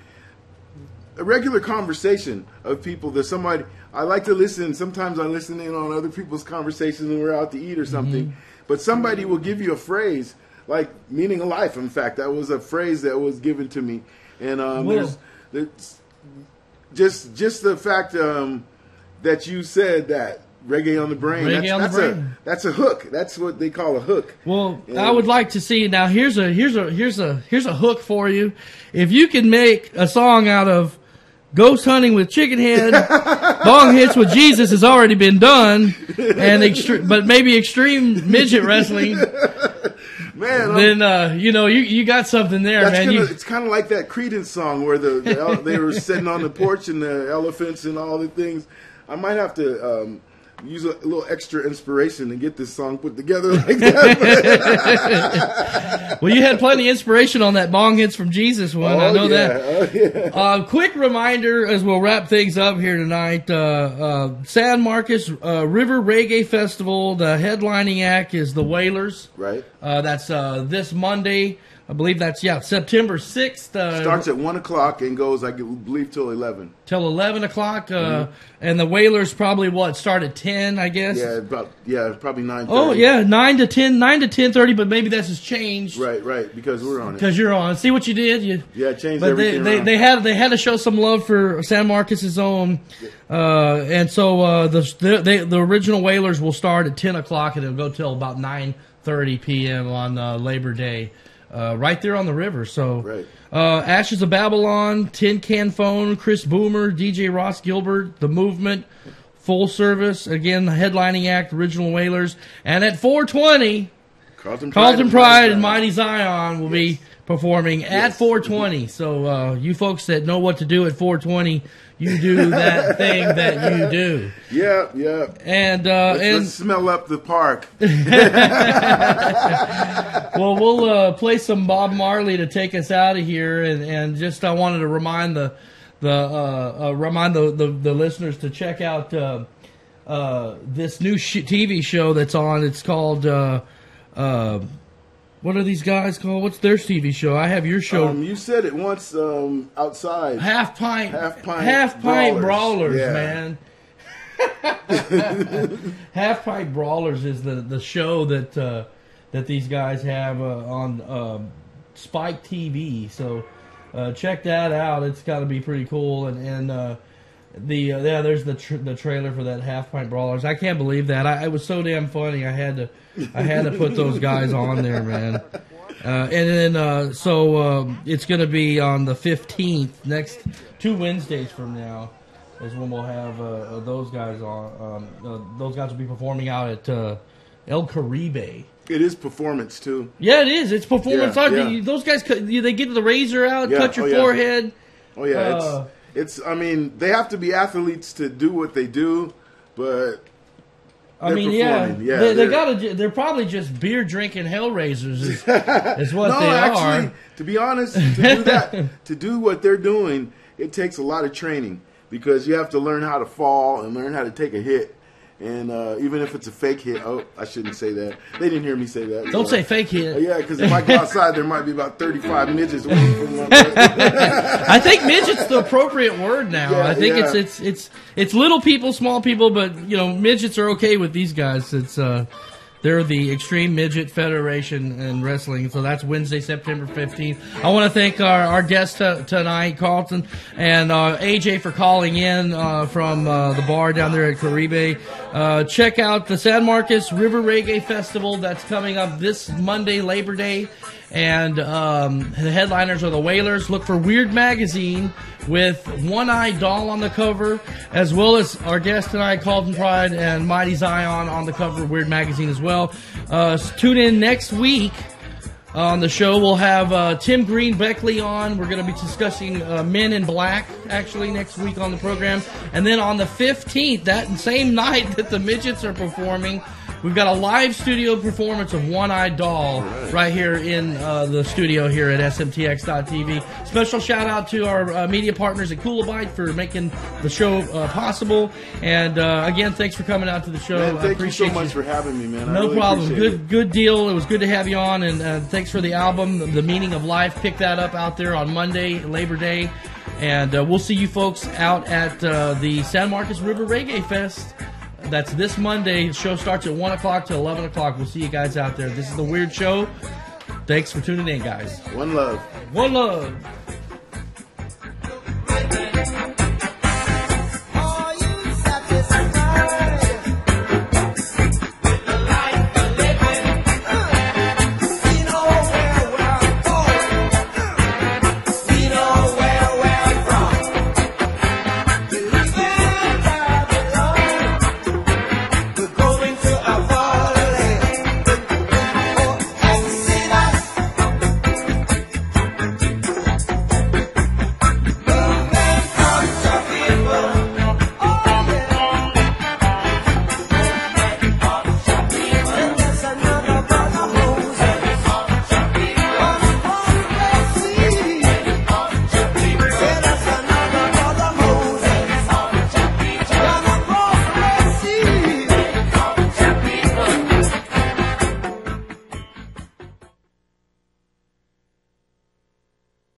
B: a regular conversation of people that somebody, I like to listen. Sometimes I listen in on other people's conversations when we're out to eat or something. Mm-hmm. But somebody will give you a phrase like "meaning of life." In fact, that was a phrase that was given to me, and um, there's, there's just just the fact um, that you said that Reggae on the Brain.
A: Reggae
B: that's,
A: on the
B: that's
A: Brain.
B: A, that's a hook. That's what they call a hook.
A: Well,
B: and
A: I would like to see now. Here's a here's a here's a here's a hook for you. If you can make a song out of Ghost Hunting with Chicken Head, Bong Hits with Jesus has already been done, and extre- but maybe Extreme Midget Wrestling.
B: Man,
A: then uh, you know you you got something there,
B: that's
A: man.
B: Gonna,
A: You,
B: it's kind of like that Creedence song where the, the ele- they were sitting on the porch and the elephants and all the things. I might have to um, use a, a little extra inspiration and get this song put together like that.
A: Well, you had plenty of inspiration on that Bong Hits from Jesus one.
B: Oh,
A: I know
B: yeah.
A: that.
B: Oh, yeah.
A: Uh, quick reminder as we'll wrap things up here tonight. Uh, uh, San Marcos uh, River Reggae Festival. The headlining act is the Wailers.
B: Right.
A: Uh, that's uh, this Monday. I believe that's, yeah, September sixth. Uh,
B: Starts at one o'clock and goes, I believe, till eleven.
A: Till eleven o'clock. Uh,
B: Mm-hmm.
A: And the Wailers probably, what, start at ten, I guess?
B: Yeah, about yeah, probably nine thirty.
A: Oh, yeah, nine to ten, nine to ten thirty, but maybe that's just changed.
B: Right, right, because we're on it.
A: Because you're on. See what you did? You,
B: Yeah, it changed
A: But they,
B: everything
A: they,
B: around.
A: they had they had to show some love for San Marcos' own, uh, and so uh, the, the they, the original Wailers will start at ten o'clock and it'll go till about nine thirty p.m. on uh, Labor Day, uh, right there on the river. So,
B: Right.
A: uh, Ashes of Babylon, Tin Can Phone, Chris Boomer, D J Ross Gilbert, The Movement, Full Service again, the headlining act, original Wailers, and at four twenty.
B: Carlton Pride,
A: Carlton Pride and
B: Mighty
A: Mighty Zion will be performing at
B: Yes.
A: four twenty. So uh, you folks that know what to do at four twenty, you do that thing that you do.
B: Yeah, yeah.
A: And uh,
B: Let's,
A: and
B: let's smell up the park.
A: well, we'll uh, play some Bob Marley to take us out of here. And, and just I wanted to remind the the uh, uh, remind the, the the listeners to check out uh, uh, this new sh- T V show that's on. It's called. Uh, uh, What are these guys called? What's their T V show? I have your show.
B: Um, you said it once um, outside.
A: Half pint,
B: Half Pint
A: half pint
B: Brawlers.
A: brawlers,
B: Yeah.
A: man. Half Pint Brawlers is the, the show that uh, that these guys have uh, on um, Spike T V. So uh, check that out. It's got to be pretty cool. And and uh, the uh, yeah, there's the tr- the trailer for that Half Pint Brawlers. I can't believe that. I, it was so damn funny. I had to I had to put those guys on there, man. Uh, and then uh, so um, it's going to be on the fifteenth, next two Wednesdays from now. Is when we'll have uh, uh, those guys on. Um, uh, those guys will be performing out at uh, El Caribe.
B: It is performance too.
A: Yeah, it is. It's performance
B: Yeah,
A: art.
B: yeah.
A: You- Those guys, cut- you- they get the razor out,
B: Yeah,
A: cut your
B: oh, yeah.
A: forehead.
B: Oh yeah,
A: Uh,
B: it's it's. I mean, they have to be athletes to do what they do, but
A: I
B: they're
A: mean, yeah,
B: performing. yeah,
A: they, they
B: they're-
A: gotta. They're probably just beer drinking hellraisers. Is, is what
B: no,
A: they
B: actually,
A: are.
B: to be honest, to do that, to do what they're doing, it takes a lot of training because you have to learn how to fall and learn how to take a hit. And uh, even if it's a fake hit, oh, I shouldn't say that. They didn't hear me say that.
A: Don't
B: so.
A: say fake hit.
B: Uh, yeah, because if I go outside, there might be about thirty-five midgets waiting for my breath.
A: I think midget's the appropriate word now.
B: Yeah,
A: I think
B: yeah.
A: it's it's it's it's little people, small people, but you know, midgets are okay with these guys. It's uh, they're the Extreme Midget Federation in wrestling. So that's Wednesday, September fifteenth. I want to thank our our guest t- tonight, Carlton, and uh, A J for calling in uh, from uh, the bar down there at Caribe. Uh, check out the San Marcos River Reggae Festival that's coming up this Monday, Labor Day. And um, the headliners are the Wailers. Look for Weird Magazine with One-Eyed Doll on the cover, as well as our guest tonight, Carlton Pride and Mighty Zion on the cover of Weird Magazine as well. Uh, tune in next week. On the show, we'll have uh, Tim Green Beckley on. We're going to be discussing uh, Men in Black, actually, next week on the program. And then on the fifteenth, that same night that the Midgets are performing, we've got a live studio performance of One-Eyed Doll right, right here in uh, the studio here at S M T X dot T V. Special shout out to our uh, media partners at Coolabite for making the show uh, possible. And uh, again, thanks for coming out to the show.
B: Man,
A: I
B: thank you
A: appreciate
B: so much for having me, man. I
A: No
B: really
A: problem.
B: appreciate
A: Good
B: it.
A: good deal. It was good to have you on. And uh, thanks for the album, The Meaning of Life. Pick that up out there on Monday, Labor Day. And uh, we'll see you folks out at uh, the San Marcos River Reggae Fest. That's this Monday. The show starts at one o'clock to eleven o'clock. We'll see you guys out there. This is The Weird Show. Thanks for tuning in, guys.
B: One love.
A: One love.